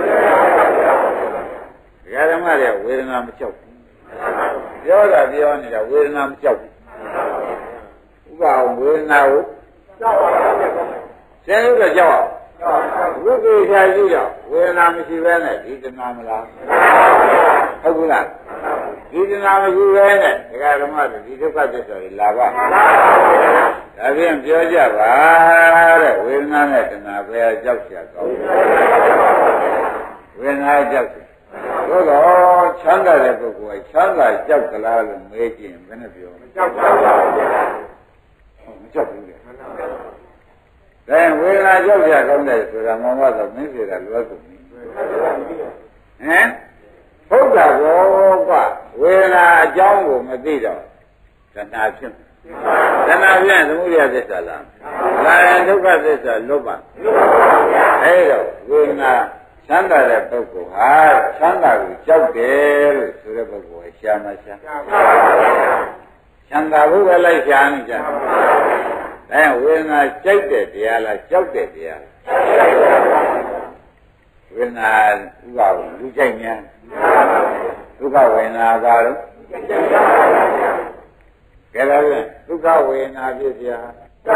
ဓမ္မတွေဝေဒနာမကြောက်ဘူးပြောတာပြောနေတာဝေဒနာမကြောက်ဘူးဥပအောင်ဝေဒနာကိုကြောက်ပါဘူးဆင်းရဲတော့ကြောက်ဝိသေချာရှိတော့ဝေဒနာမရှိဘဲနဲ့ဒီတဏှာမလားဟုတ်ဘူးလားဒီတဏှာမရှိဘဲနဲ့ဒကာဓမ္မတို့ဒီဒုက္ခသစ္စာတွေလာပါဒါဖြင့်ပြောကြပါတဲ့ဝေဒနာနဲ့တဏှာဘယ်ကြောက်ချာကောင်းဝေဒနာကြောက်သို့တော့ချမ်းသာတဲ့ပုဂ္ဂိုလ်ကချမ်းသာကြောက်ကလားလို့မေးကြည့်ရင်ဘယ်နဲ့ပြောမလဲကြောက်ပါဘူးမကြောက်ဘူးလေဒါဝေဒနာကြောက်ကြကောင်းတယ်ဆိုတာမောင်မတော့မင်းစီတာလွယ်ကုန်ပြီဟမ်ဟုတ်တာကောကဝေဒနာအကြောင်းကိုမသိတော့တဏှာဖြစ်တဏှာပြန်သမုဒယသစ္စာလားဒါရင်ဒုက္ခသစ္စာလွတ်ပါအဲ့တော့ဝေဒနာချမ်းသာတဲ့ပုဂ္ဂိုလ်ဟာချမ်းသာကိုကြောက်တယ်လို့ဆိုတဲ့ပုဂ္ဂိုလ်ကရှာမရှာချမ်းသာဖို့ပဲလိုက်ရှာနေကြတယ်ဝေဒနာကြိုက်တဲ့တရားလားကြောက်တဲ့တရားလားဝေဒနာဥပ္ပါဒ်လူကြိုက်များဒုက္ခဝေဒနာပါလို့ကဲဒါဖြင့်ဒုက္ခဝေဒနာဖြစ်เสีย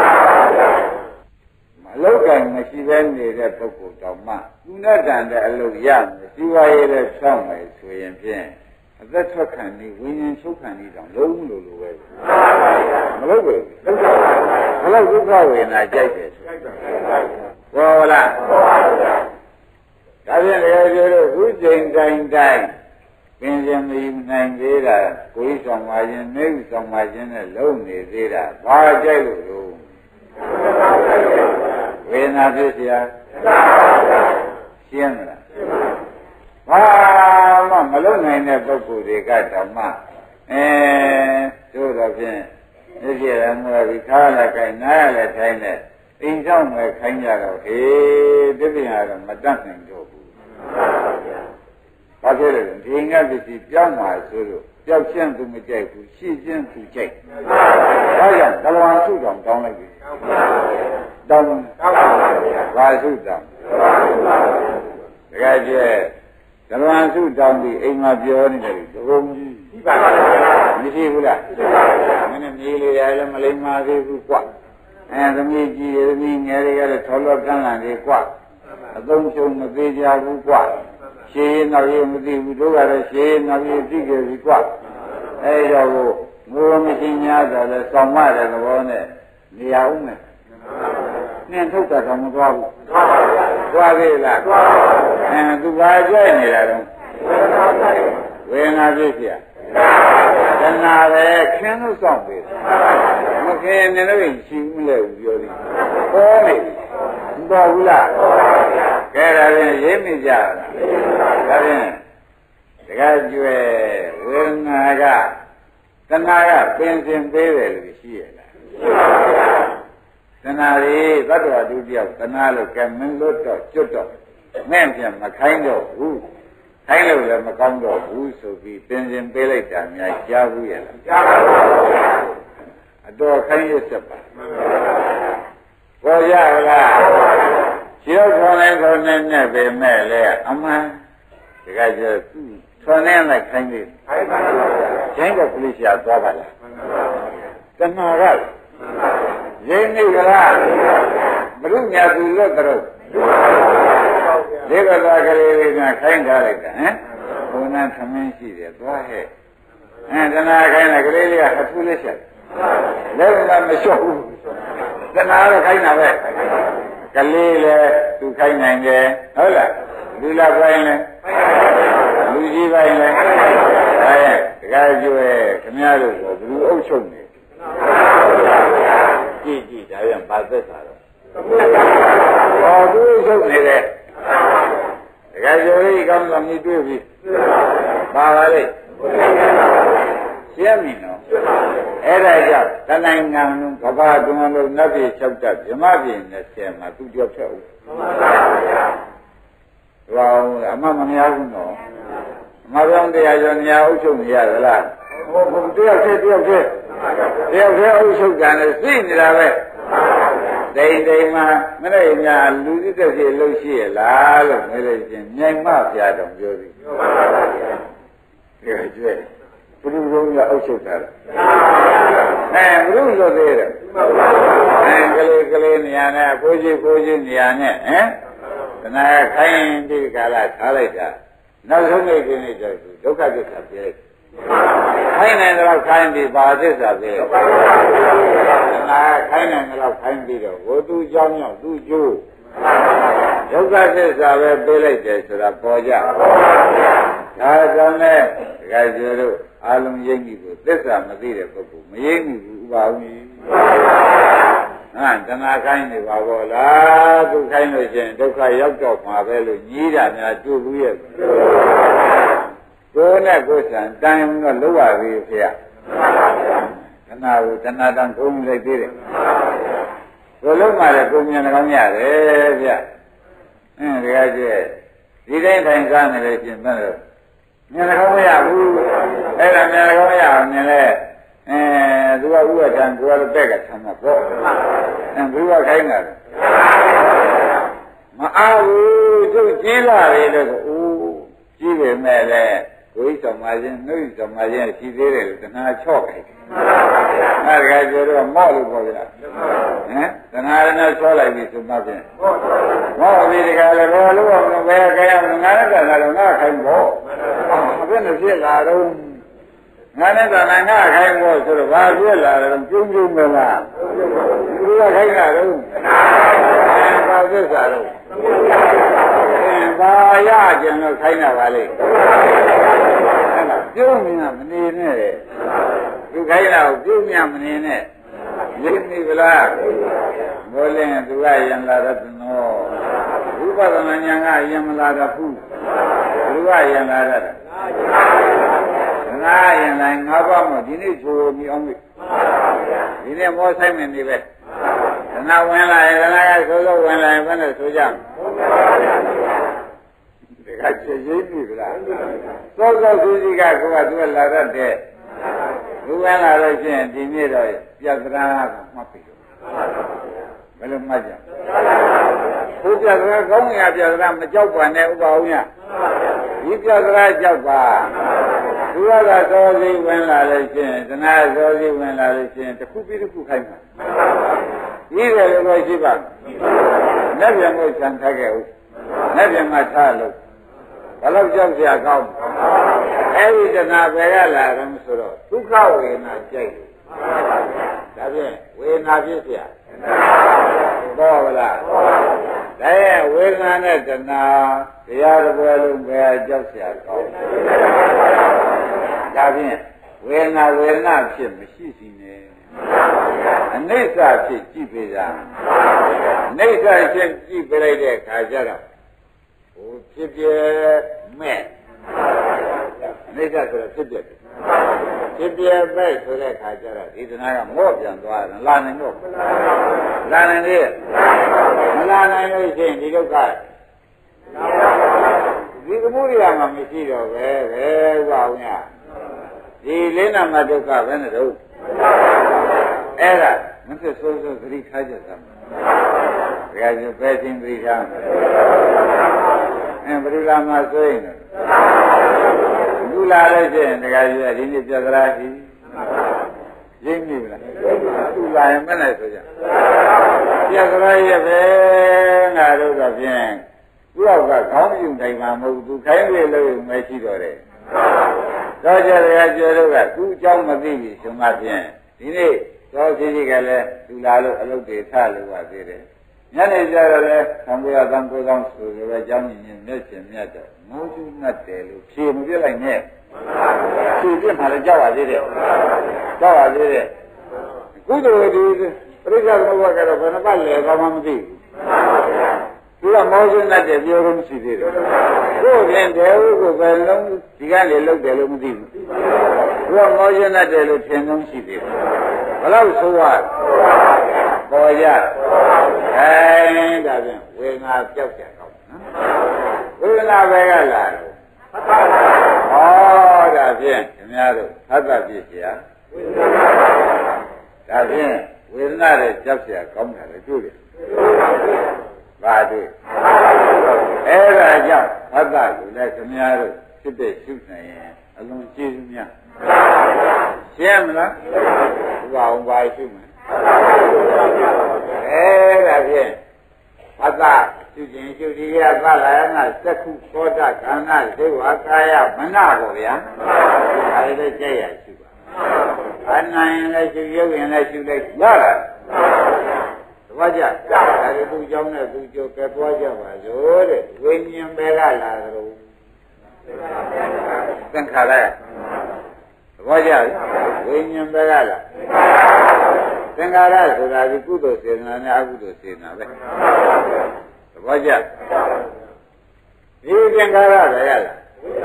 မလောက်ကန်မရှိဘဲနေတဲ့ပုဂ္ဂိုလ်တောင်မှသူနဲ့တန်တဲ့အလုပ်ရမယ်စီဝါရေးတဲ့ဖြောင်းမယ်ဆိုရင်ဖြင့်အသက်ထွက်ခံနေဝိညာဉ်ချုပ်ခံနေတောင်လုံးလို့လိုပဲမလုပ်ဘူးဘယ်လောက်ဒုက္ခဝေဒနာကြိုက်တယ်ဆိုဘောလားဒါဖြင့်လည်းပြောလို့ခုချိန်တိုင်းတိုင်းပင်စင်မီနိုင်သေးတာကိုယ်ဆောင်ပါခြင်းနေဥဆောင်ပါခြင်းနဲ့လုံးနေသေးတာဘာကြိုက်လို့လို့ဝေဒနာဖြစ်เสียရှင်းမလားဘာမှမလုံးနိုင်တဲ့ပုဂ္ဂိုလ်တွေကဓမ္မတို့တော့ဖြင့်ဒီပြရမှာဒီခါလည်းခိုင်းနားလည်းထိုင်းတဲ့အိမ်ဆောင်မယ်ခိုင်းကြတော့ဟေးဒီပြင်ကတော့မတတ်နိုင်တော့ဘူးဘာဖြစ်လဲဒီငါပစ္စည်းပြောင်းมาဆိုလို့ပြောက်ချင်းသူမကြိုက်ဘူးရှင်းချင်းသူကြိုက်ဒါကြောင့်ကလဝါစုတောင်တောင်းလိုက်ပြီတောင်းဘာစုတောင်းတကယ်ကျကလဝါစုတောင်းပြီးအိမ်မှာပြောနေတယ်ဒဂုံကြီးမရှိဘူးလားမင်းမြေးလေးရတယ်မလိမ္မာသေးဘူးကွသမီးကြီးသမီးငယ်တွေကလည်းထော်လော့ကန်းလာတယ်ကွအသုံးချုံမသေးကြဘူးကွရှေးနောက်ရေးမသိဘူးတို့ကတော့ရှေးနောက်ရေးသိကြပြီကွာအဲ့တော့ငိုမရှိညာဆိုလဲစောင့်မတဲ့သဘောနဲ့နေရအောင်မယ်နင်းထုတ်တာတော့မသွားဘူးသွားသေးလားသူဘာကြိုက်နေတာတော့ဝေဒနာပြည့်ပြတဏှာပဲခင်းလို့စောင့်ပေးမခင်းနေလို့ရှိမလဲဘူးပြောသည်ဟောနေမတော်ဘူးလားကဲဒါဖြင့်ရိပ်မိကြတာဒါဖြင့်တကယ်ကျွဲဝေဒနာကတဏှာကပင်စင်ပေးတယ်လို့ရှိရလားတဏှာလေးသတ္တဝါဒုတိယတဏှာလို့ကဲမင်းလို့တော့ကျွတ်တော့မဲ့ပြန်မခိုင်းတော့ဘူးခိုင်းလို့လည်းမကောင်းတော့ဘူးဆိုပြီးပင်စင်ပေးလိုက်တာများကြားဘူးရဲ့လားကြားပါဘူးအတော်ခိုင်းရဆက်ပါပေါ်ရလားရှိတော့ခေါ်နေခေါ်နေနဲ့ပဲမဲ့လေအမှန်တကယ်ကျသူထွန်နေလိုက်ခိုင်းသေးခိုင်းပါဘူးကျင်းတော့ပလိရှာသွားပါလားတဏှာကရင်းနေကြလားဘုရုညာသူလို့တော့ဒီကလာကလေးကခိုင်းထားလိုက်တာဟမ်ဘုန်းနဲ့သမင်းရှိတယ်သွားဟဲ့တဏှာခိုင်းတဲ့ကလေးလေးကအထူးလေးချက်လည်းကမလျှော့ဘူးတဏှာတော့ခိုင်းတာပဲကလေးလည်းသူခိုင်းနိုင်တယ်ဟုတ်လားလူလာပိုင်းလည်းလူကြီးပိုင်းလည်းတကယ်ကျွဲခင်ဗျားတို့ကဘလူအုပ်ချုပ်နေကြည့်ဒါပြန်ပါသက်တာတော့ဟောသူအုပ်ချုပ်နေတယ်တကယ်ကျွဲကြီးကောင်းကောင်းမြည်တွေ့ပြီပါပါလေရှင်းပြီနော်အဲ့ဒါကြောင့်တဏ္ဍာငံလုံးကဘာတွန်းလုံးနတ်ပြည်၆တက်ဗြဟ္မပြည်20မှာသူကြောက်ဖြတ်ဦးမှန်ပါဗျာဟောအမမများဘူးနော်အမပြောင်းတရားကျော်ညာအုပ်ချုပ်နေရသလားဟုတ်တယောက်တည်းအုပ်ချုပ်ကြတယ်သိနေတာပဲတိမ်မှာမနေ့ကလူသိတဲ့စီလှုပ်ရှိရလားလို့မေးလိုက်ချင်းမြိုင်မပြတော်ပြောသည်မှန်ပါဗျာဒီကျွဲဘုရုံးကအုပ်ချုပ်တာဘုရုံးဆိုသေးတယ်ကလေးနေရာနဲ့ဖိုးကြီးနေရာနဲ့တဏှာခိုင်းဒီကာလထားလိုက်တာနောက်ဆုံးနေ့ကနေ့ကျဒုက္ခသစ္စာပြည့်ခိုင်းနိုင်တော့ခိုင်းပြီးပါသစ္စာပြည့်တဏှာခိုင်းနိုင်တော့ခိုင်းပြီးတော့ဝတ္ထုကြောင့်ရောက်သူကျိုးဒုက္ခသစ္စာပဲပေးလိုက်တယ်ဆိုတာပေါ်ကြဒါကြောင့်လည်းဒကာကျတို့အာလုံးရိပ်မိကိုသစ္စာမသိတဲ့ပုဂ္ဂိုလ်မရိပ်မိဘူးဥပါဘူးတဏှာခိုင်းနေပါဘောလားသူခိုင်းလို့ရှိရင်ဒုက္ခရောက်တော့မှာပဲလို့ကြီးတာများတွေ့ဘူးရဲ့ကိုယ်နဲ့ကိုယ်ဆံတိုင်းတော့လောက်ပါပြီဖေ။တဏှာကိုတဏှာတန်ကုန်လိုက်သေးတယ်။ဘယ်လုံးမှလည်းကိုယ်မြန်ကောင်းရတယ်ဗျ။ဒီကကျဒီတိုင်းထိုင်စားနေလို့ရှိရင်ဘယ်လိုမြန်ကောင်းမရဘူး။အဲ့ဒါမြန်ကောင်းရအောင်မြန်လဲသူကဥပဒံကိုယ်ကတော့တက်ကဆမ်းမှာပေါ့ဘုရားခိုင်းတာမအားဘူးသူကြီးလာပြီလို့အိုးကြီးပေမဲ့လည်းကိုယ်ဆောင်ပါခြင်းနှုတ်ဆောင်ပါခြင်းရှိသေးတယ်လို့တဏှာချော့ခိုင်းတယ်ဒါကကြတော့မော့လို့ပြောကြတာတဏှာနဲ့ချော့လိုက်ပြီဆိုမှဖြင့်မော့ပြီတခါလည်းဘောလို့ဘယ်ခိုင်းရမလဲငါလည်းကတော့ငါခိုင်းဖို့ဘယ်နဲ့ဖြစ်လာတော့ငါနဲ့ကလည်းငါခိုင်းဖို့ဆိုတော့ဘာဖြစ်လာတော့ကျုံမလားသူကခိုင်းတာတော့ဘာသစ္စာတော့ဘာရကျင်လို့ခိုင်းတာပါလေကျုံမြမနေနဲ့သူခိုင်းတာကိုကျုံမြမနေနဲ့လိမ့်နေဗလားဘောလင်းသူကယံလာရတနောဥပဒနာညာကယံမလာတဘူးသူကယံလာရတာငါရင်လည်းငါဘာမှဒီနေ့ချိုးမိအောင်ပြီဒီနေ့မောဆိုင်မနေပဲတဏှာဝင်လာရင်တဏှာကဆိုလို့ဝင်လာရင်ဘယ်နဲ့ဆိုကြမလဲတခါချေရေးပြီလားသောသောသူကြီးကကိုကသူကလာတတ်တဲ့သူဝင်လာလို့ရှိရင်ဒီနေ့တော့ပြဿနာကမှတ်ပြီဘယ်လိုမှတ်ကြဘုရားကကောင်းငါပြဿနာမကြောက်ပါနဲ့ဥပအောင်ရဒီပြဿနာကြောက်ပါသူကသောစီဝင်လာလို့ရှိရင်တဏှာသောစီဝင်လာလို့ရှိရင်တစ်ခုပြီးတစ်ခုခိုင်းမှာဒီတယ်လို့ရှိပါလက်ပြန်ကိုခြံထားခဲ့ဦးလက်ပြန်မှာထားလို့ဘာလို့ကြောက်เสียကောင်းအဲ့ဒီတဏှာပဲကလာတယ်ဆိုတော့ဒုက္ခဝေဒနာကြိုက်တယ်ဒါဖြင့်ဝေဒနာဖြစ်เสียတော့ဗလားဒါရဲ့ဝေဒနာနဲ့တဏှာတရားတစ်ပွဲလုံးပဲကြောက်เสียကောင်းဒါဖြင့်ဝေဒနာဖြစ်မရှိစီနဲ့အနိစ္စဖြစ်ကြည့်ပေးကြအနိစ္စဖြစ်ကြည့်ပေးလိုက်တဲ့အခါကျတော့ဟိုဖြစ်ပြမဲ့အနိစ္စဆိုတော့ဖြစ်ပြဖြစ်ပြမဲ့ဆိုတဲ့အခါကျတော့ဒီတဏှာကမော့ပြန်သွားတယ်လာနိုင်တော့လာနိုင်လေမလာနိုင်လို့ရှိရင်ဒီဒုက္ခဒီကမှုရိယာမှာမရှိတော့ပဲဥပအောင်ရဒီလေးနာမဒုက္ခပဲနဲ့တော့အဲ့ဒါမဖြစ်ဆိုးသတိထားကြသမ်းဘယ်ကျပဲချင်းသတိထားဘယ်လိုလာမှဆိုရင်လူလာလို့ရှိရင်တခါကြီးဒီနေ့ပြသရာရှိရင်းပြီလားသူလာရင်မနဲ့ဆိုကြပြသရာရဲ့ပဲငါတို့ကဖြင့်သူ့အောက်ကခေါင်းပြုံတိုင်းမှာမဟုတ်သူခိုင်းလေလို့မရှိတော့တယ်တော့ကြရကြတော့ကသူ့အကြောင်းမသိပြီရှင်မဖြင့်ဒီနေ့တော့ရှိရှိကလည်းသူလာလို့အလုပ်တွေထလို့ပါသေးတယ်ညနေကျတော့လေသံဃာသံဃာဆိုကြပဲအကြောင်းညင်မျက်ရှင်မြတ်တော့မိုးစုငတ်တယ်လို့ဖြေမပြလိုက်နဲ့ဖြေပြမှလည်းကြောက်ပါသေးတယ်ကြောက်ပါသေးတယ်ကုသိုလ်ဒီပြိဿသမဘကတော့ဘယ်နှပတ်လဲဘာမှမသိဘူးသူကမောစုငတ်တယ်ပြောလို့မရှိသေးတယ်ကိုယ်ပြင်တယ်ကိုဘယ်လုံးဒီကလေလုတ်တယ်လို့မသိဘူးသူကမောစုငတ်တယ်လို့ထင်လို့ရှိသေးတယ်ဘယ်လောက်ဆိုးရပေါ်ကြဒါဖြင့်ဝေဒနာကြောက်ကြကောင်းဝေဒနာပဲကလာတော့ဒါဖြင့်ခင်ဗျားတို့သတ္တပြည့်เสียဒါဖြင့်ဝေဒနာတွေကြောက်เสียကောင်းတယ်လေတွေ့တယ်ဘာတွေ့အဲ့ဒါကြောင့်သတ္တကိုလည်းခင်ဗျားတို့ဖြစ်တဲ့ရှုနိုင်ရင်အလုံးကျေးဇူးများရှင်းမလားဘုရားအောင်ပါရှုမယ်ဒါဖြင့်အတ္တရှုခြင်းရှုတိယသလယနာသက္ခုသောတခန္ဓာသေဝကာယမနပေါ့ဗျာဒါလည်းကြည့်ရရှုပါအနိုင်လည်းရှုရုပ်ရင်လည်းရှုလိုက်ရတာတပည့်ကြဒါလည်းသူ့ကြောင့်နဲ့သူ့ကြိုကဲပွားကြပါစို့တဲ့ဝိညာဉ်ပဲကလာသလိုသင်္ခါရတပည့်ကြဝိညာဉ်ပဲကလာသင်္ခါရဆိုတာဒီကုသိုလ်စေတနာနဲ့အကုသိုလ်စေတနာပဲသဘောကျဒီသင်္ခါရပဲရလား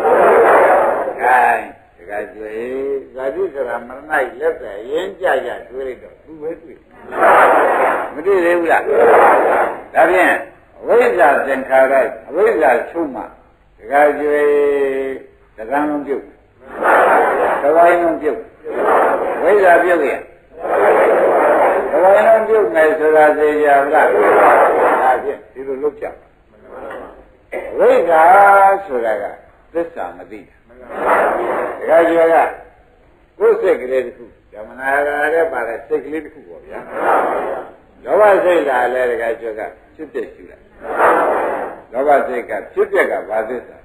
အဲဒါကကျွေးဇာတိဆိုတာမရဏိလက်ပဲရင်းကြကြတွေးလိုက်တော့သူပဲတွေ့မတွေ့သေးဘူးလားဒါဖြင့်ဝိဇ္ဇာသင်္ခါရအဝိဇ္ဇာချုပ်မှဒါကကျွေးတက္ကံလုံးပြုတ်သဝိုင်းလုံးပြုတ်ဝိဇ္ဇာပြုတ်ရဲ့ဘဝလုံးပြုတ်မယ်ဆိုတာသိကြပါလားဒါဖြင့်ဒီလိုလုပ်ကြဝိဇ္ဇာဆိုတာကသစ္စာမသိတာဒါကြွယ်ကကိုယ်စိတ်ကလေးတစ်ခုဓမ္မနာရတဲ့ပါတဲ့စိတ်ကလေးတစ်ခုပေါ့ဗျာလောဘစိတ်လာလဲဒါကြွယ်ကဖြစ်ပြရှုလိုက်လောဘစိတ်ကဖြစ်ပြကဘာသစ္စာ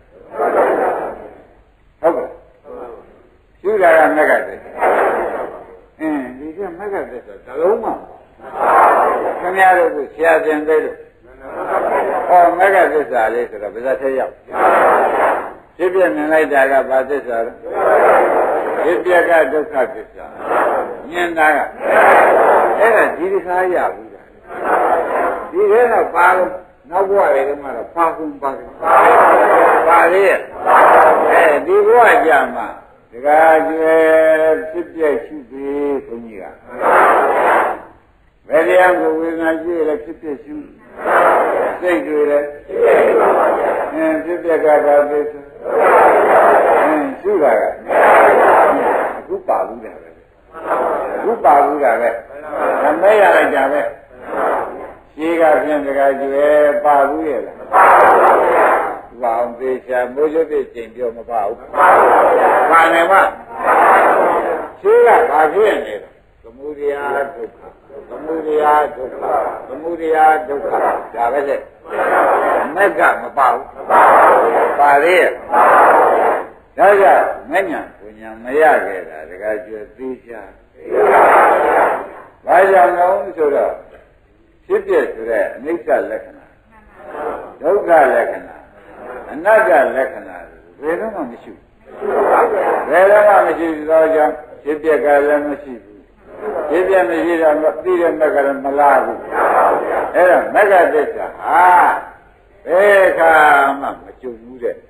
ဟုတ်ကဲ့ရှုတာကမက်ကတည်းဒီကမက်ကသစ္စာတစ်လုံးမှခင်ဗျားတို့ကဆရာသင်သေးလို့မက်ကသစ္စာလေးဆိုတော့ဗဇတ်ထဲရောက်ဖြစ်ပြမြင်လိုက်တာကဘာသစ္စာလဲဖြစ်ပြကဒုက္ခသစ္စာမြင်တာကအဲ့ဒါဒီတစ်ခါရဘူးလားဒီထဲတော့ပါလို့နောက်ဘဝတွေတုန်းကတော့ပါကုန်ပါလေဒီဘဝကြမှာဒကာကျွယ်ဖြစ်ပြရှုပြီးဘုန်းကြီးကဘယ်တရားကိုဝေဒနာရှိရလဲဖြစ်ပြရှုစိတ်တွေလည်းဖြစ်ပြကဘာသစ္စာရှုတာကအခုပါဘူးတယ်ပဲအခုပါဘူးတာပဲမမဲရလိုက်ကြပဲရှိကဖြင့်ဒကာကျွယ်ပါဘူးရဲ့လားပါအောင်သေချာမိုးရွတ်တဲ့ချိန်ပြောမပါဘူးပါနေမှာရှိကဘာဖြစ်နေလဲသသမုဒယဒုက္ခသမုဒယဒုက္ခသမုဒယဒုက္ခဒါပဲလေမက်ကမပါဘူးပါသေးရဲ့ဒါကြောင့်မဉ္ဇဉ်ပညာမရခဲ့တာတခါကျွသိချာဘာကြောင့်လဲဆိုတော့ဖြစ်ပြဆိုတဲ့အနိစ္စလက္ခဏာဒုက္ခလက္ခဏာအနတ္တလက္ခဏာဘယ်တော့မှမရှိဘူးဘယ်တော့မှမရှိသောကြောင့်ဖြစ်ပြကလည်းမရှိဘူးဖြစ်ပြမရှိတော့သိတဲ့မက်ကလည်းမလားဘူးအဲ့တော့မက္ကသစ္စာဟာဘယ်ခါမှမကျုံဘူးတဲ့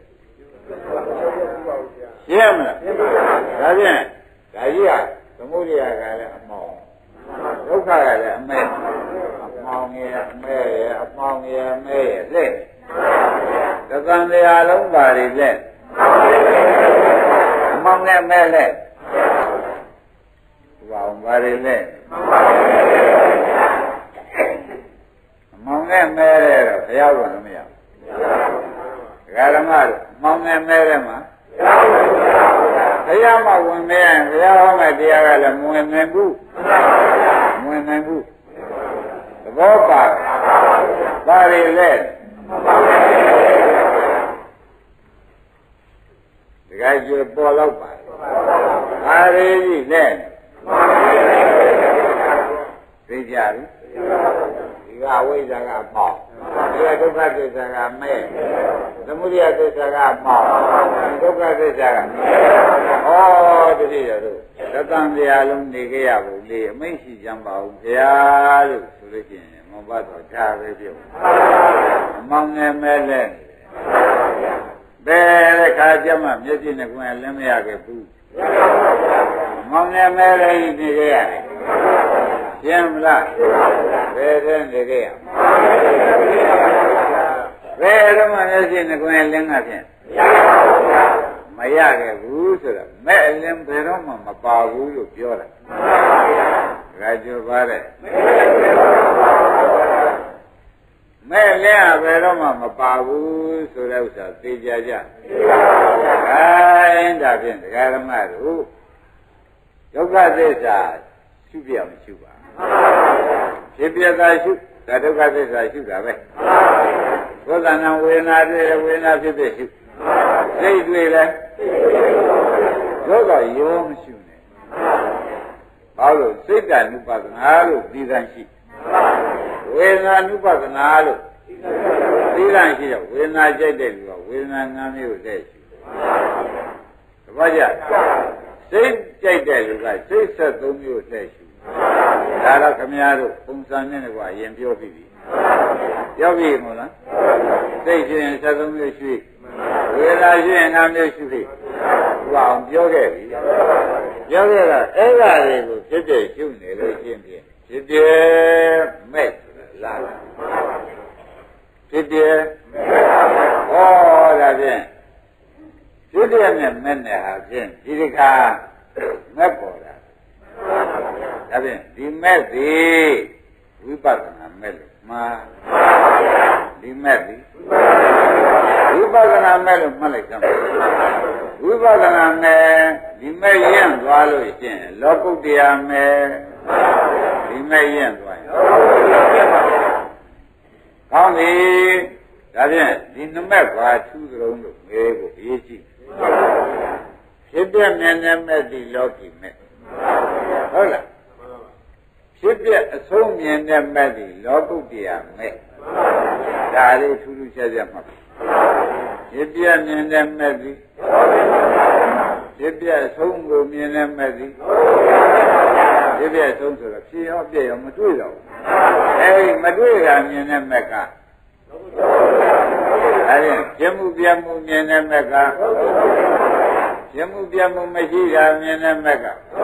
ရှင်းမလားဒါဖြင့်ဒါကြီးကသမုဒယကလည်းအမောင်ဒုက္ခကလည်းအမဲ့အမောင်ငယ်အမဲ့ရအမောင်ငယ်အမဲ့ရလက်သက္ကံတရားလုံးပါလေလက်အမောင်ငယ်မဲ့လက်ဘာအောင်ပါလေလက်အမောင်ငယ်မဲ့တဲ့တော့ဘုရားကလည်းမရဘူးဒကာဓမ္မတို့မောင်ငယ်မဲ့တဲ့မှာဘုရားမှဝင်မဲရင်ဘုရားဟောမဲ့တရားကလည်းမဝင်နိုင်ဘူးမဝင်နိုင်ဘူးသဘောပါပါရီလက်တကယ်ကျွပေါ်တော့ပါပါရီကြီးလက်သိကြပြီဒီကအဝိဇ္ဇာကပေါ့ဒီကဒုက္ခသစ္စာကမဲ့သမုဒယသစ္စာကပေါ့ဒုက္ခသစ္စာကဩတတိယတို့သတ္တံတရားလုံးနေကြရဘူးလေအမိန့်ရှိကြပါဦးဘုရားလို့ဆိုလို့ရှိရင်မောဘတော်ခြားပဲပြုတ်အမောင်ငယ်မဲ့လဲဘယ်တဲ့ခါကျမှမျက်စိနဲ့ကွယ်လည်းမရခဲ့ဘူးမောင်ငယ်မဲ့လည်းနေကြရတယ်ရှင်းမလားဘယ်တဲ့နေကြရဘယ်တော့မှမျက်စိနဲ့ကွယ်လည်းငါဖြင့်မရခဲ့ဘူးဆိုတော့မဲ့အလင်းဘယ်တော့မှမပါဘူးလို့ပြောတာဒါကြောပါတဲ့မဲ့လင်းဘယ်တော့မှမပါဘူးဆိုတဲ့ဥစ္စာသိကြကြအဲဒါဖြင့်ဒကာဓမ္မတို့ဒုက္ခသစ္စာရှုပြမရှုပါဖြစ်ပြတာရှုဒါဒုက္ခသစ္စာရှုတာပဲသောတနာဝေဒနာတွေဝေဒနာဖြစ်ဖြစ်ရှုစိတ်တွေလည်းယောဂရောမရှိနဲ့ဘာလို့စိတ်တ ानु ပဒနာလို့သိတတ်ရှိဝေဒနာ ानु ပဒနာလို့သိတတ်ရှိတော့ဝေဒနာကြိုက်တဲ့လူကဝေဒနာ၅မျိုးတည်းရှိတပည့်ကြစိတ်ကြိုက်တဲ့လူကစိတ်73မျိုးတည်းရှိဒါတော့ခမည်းတော်ပုံစံနဲ့ကွာအရင်ပြောပြီးပြီပြောပြီးမို့လားစိတ်ရှင်73မျိုးရှိဝေဒနာရှင်5မျိုးရှိပြီဟောအောင်ပြောခဲ့ပြီပြောခဲ့တာအဲ့ဒါတွေကိုဖြစ်တဲ့ရှုနေလို့ရှင်းပြဖြစ်တဲ့မဲ့လာဖြစ်တဲ့ဟောဒါဖြင့်ဖြစ်တဲ့နဲ့မဲ့နဲ့ဟာဖြင့်ဒီတစ်ခါမဲ့ပေါ်တာဒါဖြင့်ဒီမဲ့သည်ဝိပဿနာမဲ့လို့မှာဒီမဲ့သည်ဝိပဿနာမဲ့လို့မှတ်လိုက်ကြပါဝိပဿနာမဲ့ဒီမဲ့ရင့်သွားလို့ရှင်လောကုတ္တရာမဲ့ဒီမဲ့ရင့်သွားရင်ကောင်းပြီဒါဖြင့်ဒီနမဲ့ဘာထူးကြုံလို့မဲကိုအရေးကြီးဖြစ်တဲ့မြင်တဲ့မဲ့ဒီလောကီမဲ့ဟုတ်လားဖြစ်တဲ့အဆုံးမြင်တဲ့မဲ့ဒီလောကုတ္တရာမဲ့ဒါလေးထူးထူးခြားခြားမှတ်ဖြစ်ပြမြင်တဲ့မဲ့ဒီဖြစ်ပြအဆုံးကိုမြင်တဲ့မဲ့ဒီဖြစ်ပြအဆုံးဆိုတော့ဖြစ်ရောပြည့်ရောမတွေ့တော့ဘူးအဲဒီမတွေ့တာမြင်တဲ့မဲ့ကအဲဒီပြမှုပြမှုမြင်တဲ့မဲ့ကပြမှုပြမှုမရှိတာမြင်တဲ့မဲ့က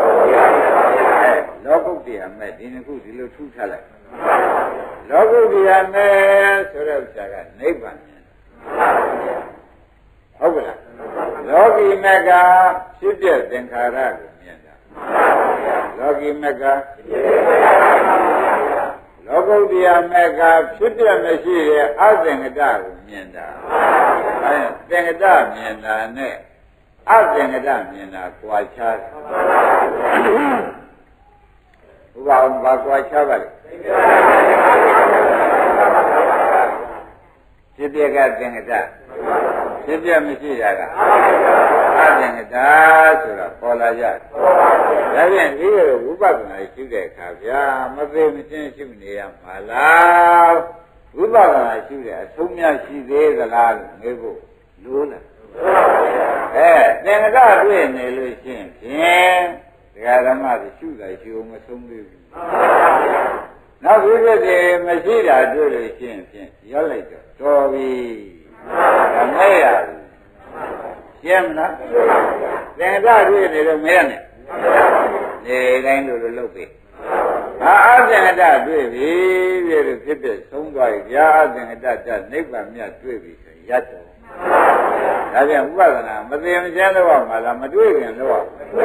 လောကုတ္တရာမဲ့ဒီနှစ်ခုဒီလိုထူးထားလိုက်လောကုတ္တရာမဲ့ဆိုတဲ့ဥစ္စာကနိဗ္ဗာန်ဟုတ်ကလားလောကီမကဖြစ်တဲ့သင်္ခါရကိုမြင်တာလောကီမကလောကုတ္တရာမကဖြစ်တဲ့မရှိတဲ့အသင်္ကတကိုမြင်တာအဲသင်္ကတမြင်တာနဲ့အသင်္ကတမြင်တာကြွားချတယ်ပါအောင်ဘာကွာချပါလဲဖြစ်ပြကသင်္ကတဖြစ်ပြမရှိတာကအသင်္ကတဆိုတာပေါ်လာရတယ်ဒါဖြင့်ဒီလိုဝိပဿနာရှုတဲ့အခါဗျာမသေးမချင်းရှုနေရမှာလားဝိပဿနာရှုတဲ့အဆုံးများရှိသေးသလားလို့မေးဖို့လိုလားသင်္ကတတွေ့နေလို့ရှိရင်ဖြင့်ဒကာဓမ္မတွေရှုတာရှုအောင်မဆုံးသေးဘူးနောက်ဒီဖြစ်တယ်မရှိတာတွေ့လို့ရှိရင်ဖြင့်ရောက်လိုက်တော့တော်ပြီဒါမဲ့ရဘူးရှင်းမလားသင်္ကတတွေ့နေတော့မဲရနဲ့ဒီတိုင်းလိုလုပ်ပြီအသင်္ကတတွေ့ပြီပြည့်ဖြစ်ဖြစ်ဆုံးသွားပြီဗျာအသင်္ကတတနိဗ္ဗာန်မြတ်တွေ့ပြီဆိုရတ်တော်ဒါပြန်ဥပဒနာမသိမချမ်းတော့မှလားမတွေ့ခင်တော့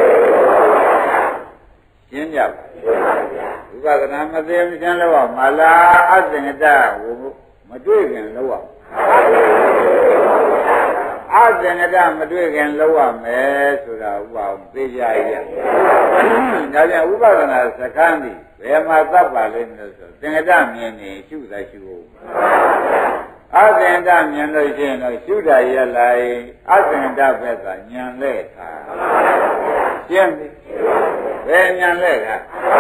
ရှင်းကြပါဥပဒနာမသိမချမ်းတော့မှလားအသင်္ကတကိုမတွေ့ခင်တော့အသင်္ကတမတွေ့ခင်လောက်ရမယ်ဆိုတာဥပအောင်သိကြရဒါပြန်ဥပဒနာစကမ်းဒီဘယ်မှာသတ်ပါလိမ့်မလို့ဆိုသင်္ကတမြင်နေရှုတာရှုဖို့အသင်္ကတမြင်လို့ရှိရင်တော့ရှုတာရလိုက်အသင်္ကတဘက်ကညံလဲခါရှင်းပြီဘယ်ညံလဲခါ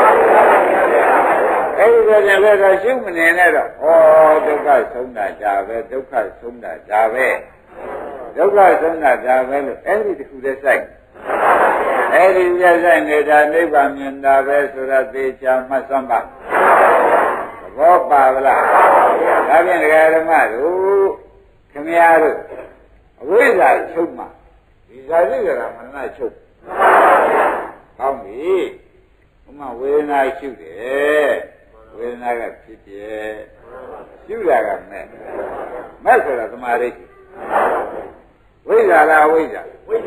အဲ့ဒီကလည်းတော့ရှုမနေနဲ့တော့ဩဒုက္ခဆုံးတာဒါပဲဒုက္ခဆုံးတာဒါပဲဒုက္ခဆုံးတာဒါပဲလို့အဲ့ဒီတခုတည်းစိုက်အဲ့ဒီပြစိုက်နေတာနိဗ္ဗာန်မြင်တာပဲဆိုတာသေချာမှတ်စမ်းပါသဘောပါဗလားဒါဖြင့်ဒကာဓမ္မတို့ခမည်းတော်အဝိဇ္ဇာချုပ်မှဒီဇာတိကရမဏချုပ်ဟောင်းပြီဘုမဝေဒနာရှုတယ်ဝေဒနာကဖြစ်တယ်ရှုတာကမဲ့ဆိုတာသမာဓိဝိဇ္ဇာလားဝိဇ္ဇာ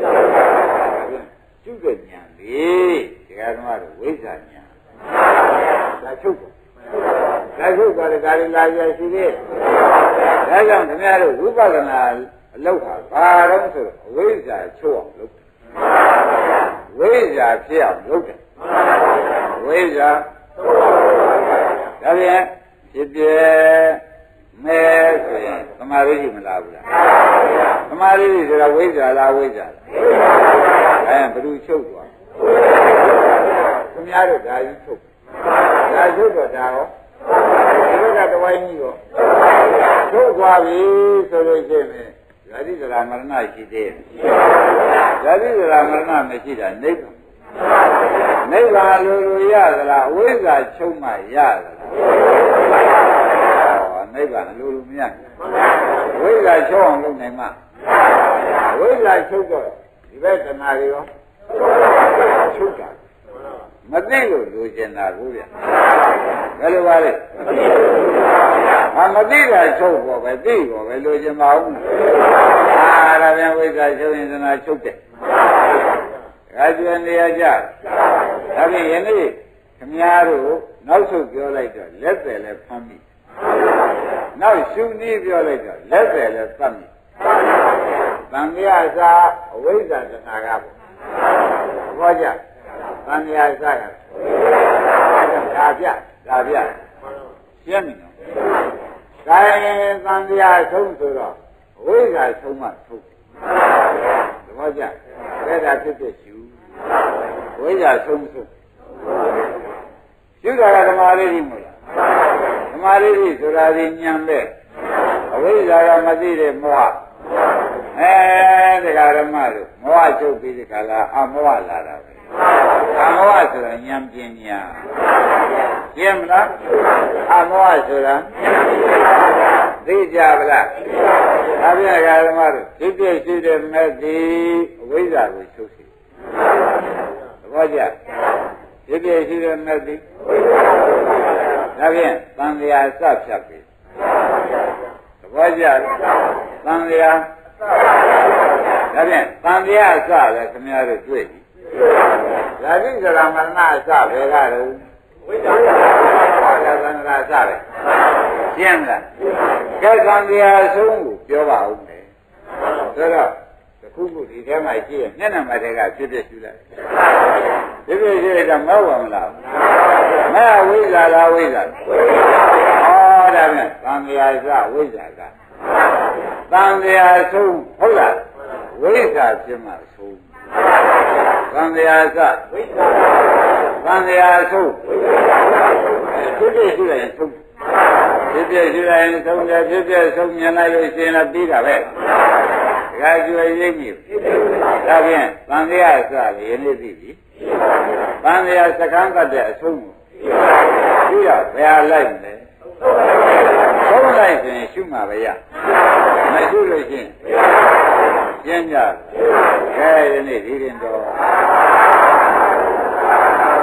ကျုပ်တဲ့ဉာဏ်လေဒီကဓမ္မတို့ဝိဇ္ဇာဉာဏ်ဒါချုပ်ပါဒါချုပ်ပါလေဒါလည်းလာရရှိသေးဒါကြောင့်ခင်ဗျားတို့ဝိပဿနာအလုပ်ဟာဘာတော့ဆိုတော့ဝိဇ္ဇာချုပ်အောင်လုပ်တယ်ဝိဇ္ဇာဖြစ်အောင်လုပ်တယ်ဝိဇ္ဇာဒါပြန်ဖြစ်ပြမဲဆိုရင်သမာဓိရှိမလားဘူးလားသမာဓိဆိုတာဝိဇ္ဇာလားဝိဇ္ဇာလားဘယ်သူချုပ်သွားခင်ဗျားတို့ဒါကြီးချုပ်ဒါချုပ်တော့ဒါရောဒီဘက်ကတဝိုင်းကြီးရောချုပ်သွားပြီဆိုလို့ရှိရင်ဇာတိဇရာမရဏရှိသေးတယ်ဇာတိဇရာမရဏမရှိတာနိဗ္ဗာန်နိဗ္ဗာန်လိုရသလားဝိဇ္ဇာချုပ်မှရသလားနိဗ္ဗာန်လိုမရဝိဇ္ဇာချုပ်အောင်လုပ်နိုင်မှဝိဇ္ဇာချုပ်တော့ဒီဘက်တဏှာတွေရောချုပ်တာမသိလို့လိုချင်တာကိုဗျဘယ်လိုပါလဲမသိတာချုပ်ပေါ်ပဲသိပေါ်ပဲလိုချင်ပါဦးဒါပြန်ဝိဇ္ဇာချုပ်ရင်တဏှာချုပ်တယ်ဒါကျွန်းနေရကြဒါဖြင့်ယနေ့ခမည်းတော်နောက်ဆုံးပြောလိုက်တော့လက်တယ်လည်းဖမ်းမိနောက်ရှုနည်းပြောလိုက်တော့လက်တယ်လည်းသတ်မိသံဃာစာအဝိဇ္ဇာတဏှာကပေါ့ဘောကြသံဃာစာကဒါပြရှင်းပြီနော်ဒါရင်သံဃာဆုံးဆိုတော့ဝိဇ္ဇာဆုံးမှထုတ်သဘောကျအဲ့ဒါဖြစ်ဖြစ်ရှုဝိဇ္ဇာဆုံးရှုတာကဓမ္မလေးကြီးမဟုတ်လားဓမ္မလေးကြီးဆိုတာဒီဉာဏ်ပဲအဝိဇ္ဇာကမသိတဲ့မောဟတရားဓမ္မတို့မောဟချုပ်ပြီးဒီကလာအမောဟလာတာပဲအမောဟဆိုတာဉာဏ်ပညာရှင်းမလားအမောဟဆိုတာသိကြပါလားဒါပြန်တရားဓမ္မတို့ဖြစ်ဖြစ်ရှိတဲ့မဲ့ဒီအဝိဇ္ဇာကိုချုပ်စီသဘောကျဖြစ်ဖြစ်ရှိတဲ့မဲ့ဒီဒါဖြင့်သံဃာစဖြတ်ပြီသဘောကျသံဃာဒါဖြင့်သံဃာစလည်းခင်ဗျားတို့တွေ့ပြီဇာတိဇရာမရဏအစဘယ်ကတော့ဝိဇ္ဇာသံဃာစပဲရှင်းလားကဲသံဃာဆုံးကိုပြောပါဦးမယ်ဆိုတော့ခုခုဒီထဲမှာရှိရမျက်နှာမှာတည်းကဖြစ်ဖြစ်ရှုလိုက်ဖြစ်ဖြစ်ရှိတော့မဟုတ်ပါမလားမမဲဝိဇ္ဇာလားဝိဇ္ဇာဩဒါနဲ့သံဃာစဝိဇ္ဇာကသံဃာဆုံးဟုတ်လားဝိဇ္ဇာဖြစ်မှဆုံးသံဃာစဝိဇ္ဇာသံဃာဆုံးဖြစ်ဖြစ်ရှိတယ်ဆုံးဖြစ်ဖြစ်ရှိတယ်ဆုံးတယ်ဖြစ်ဖြစ်ဆုံးမြင်လိုက်လို့ရှင်လာပြီးတာပဲဒါကျွေရိပ်ပြီဒါဖြင့်သံဃာစလည်းနေသိပြီသံဃာစကံကတဲ့အဆုံးကိုပြီးတော့ဘယ်ဟာလိုက်မလဲဆုံးလိုက်ရင်ရှုမှာပဲရမရှုလို့ရှိရင်ကျင်းကြခဲဒီနေ့ဒီရင်တော့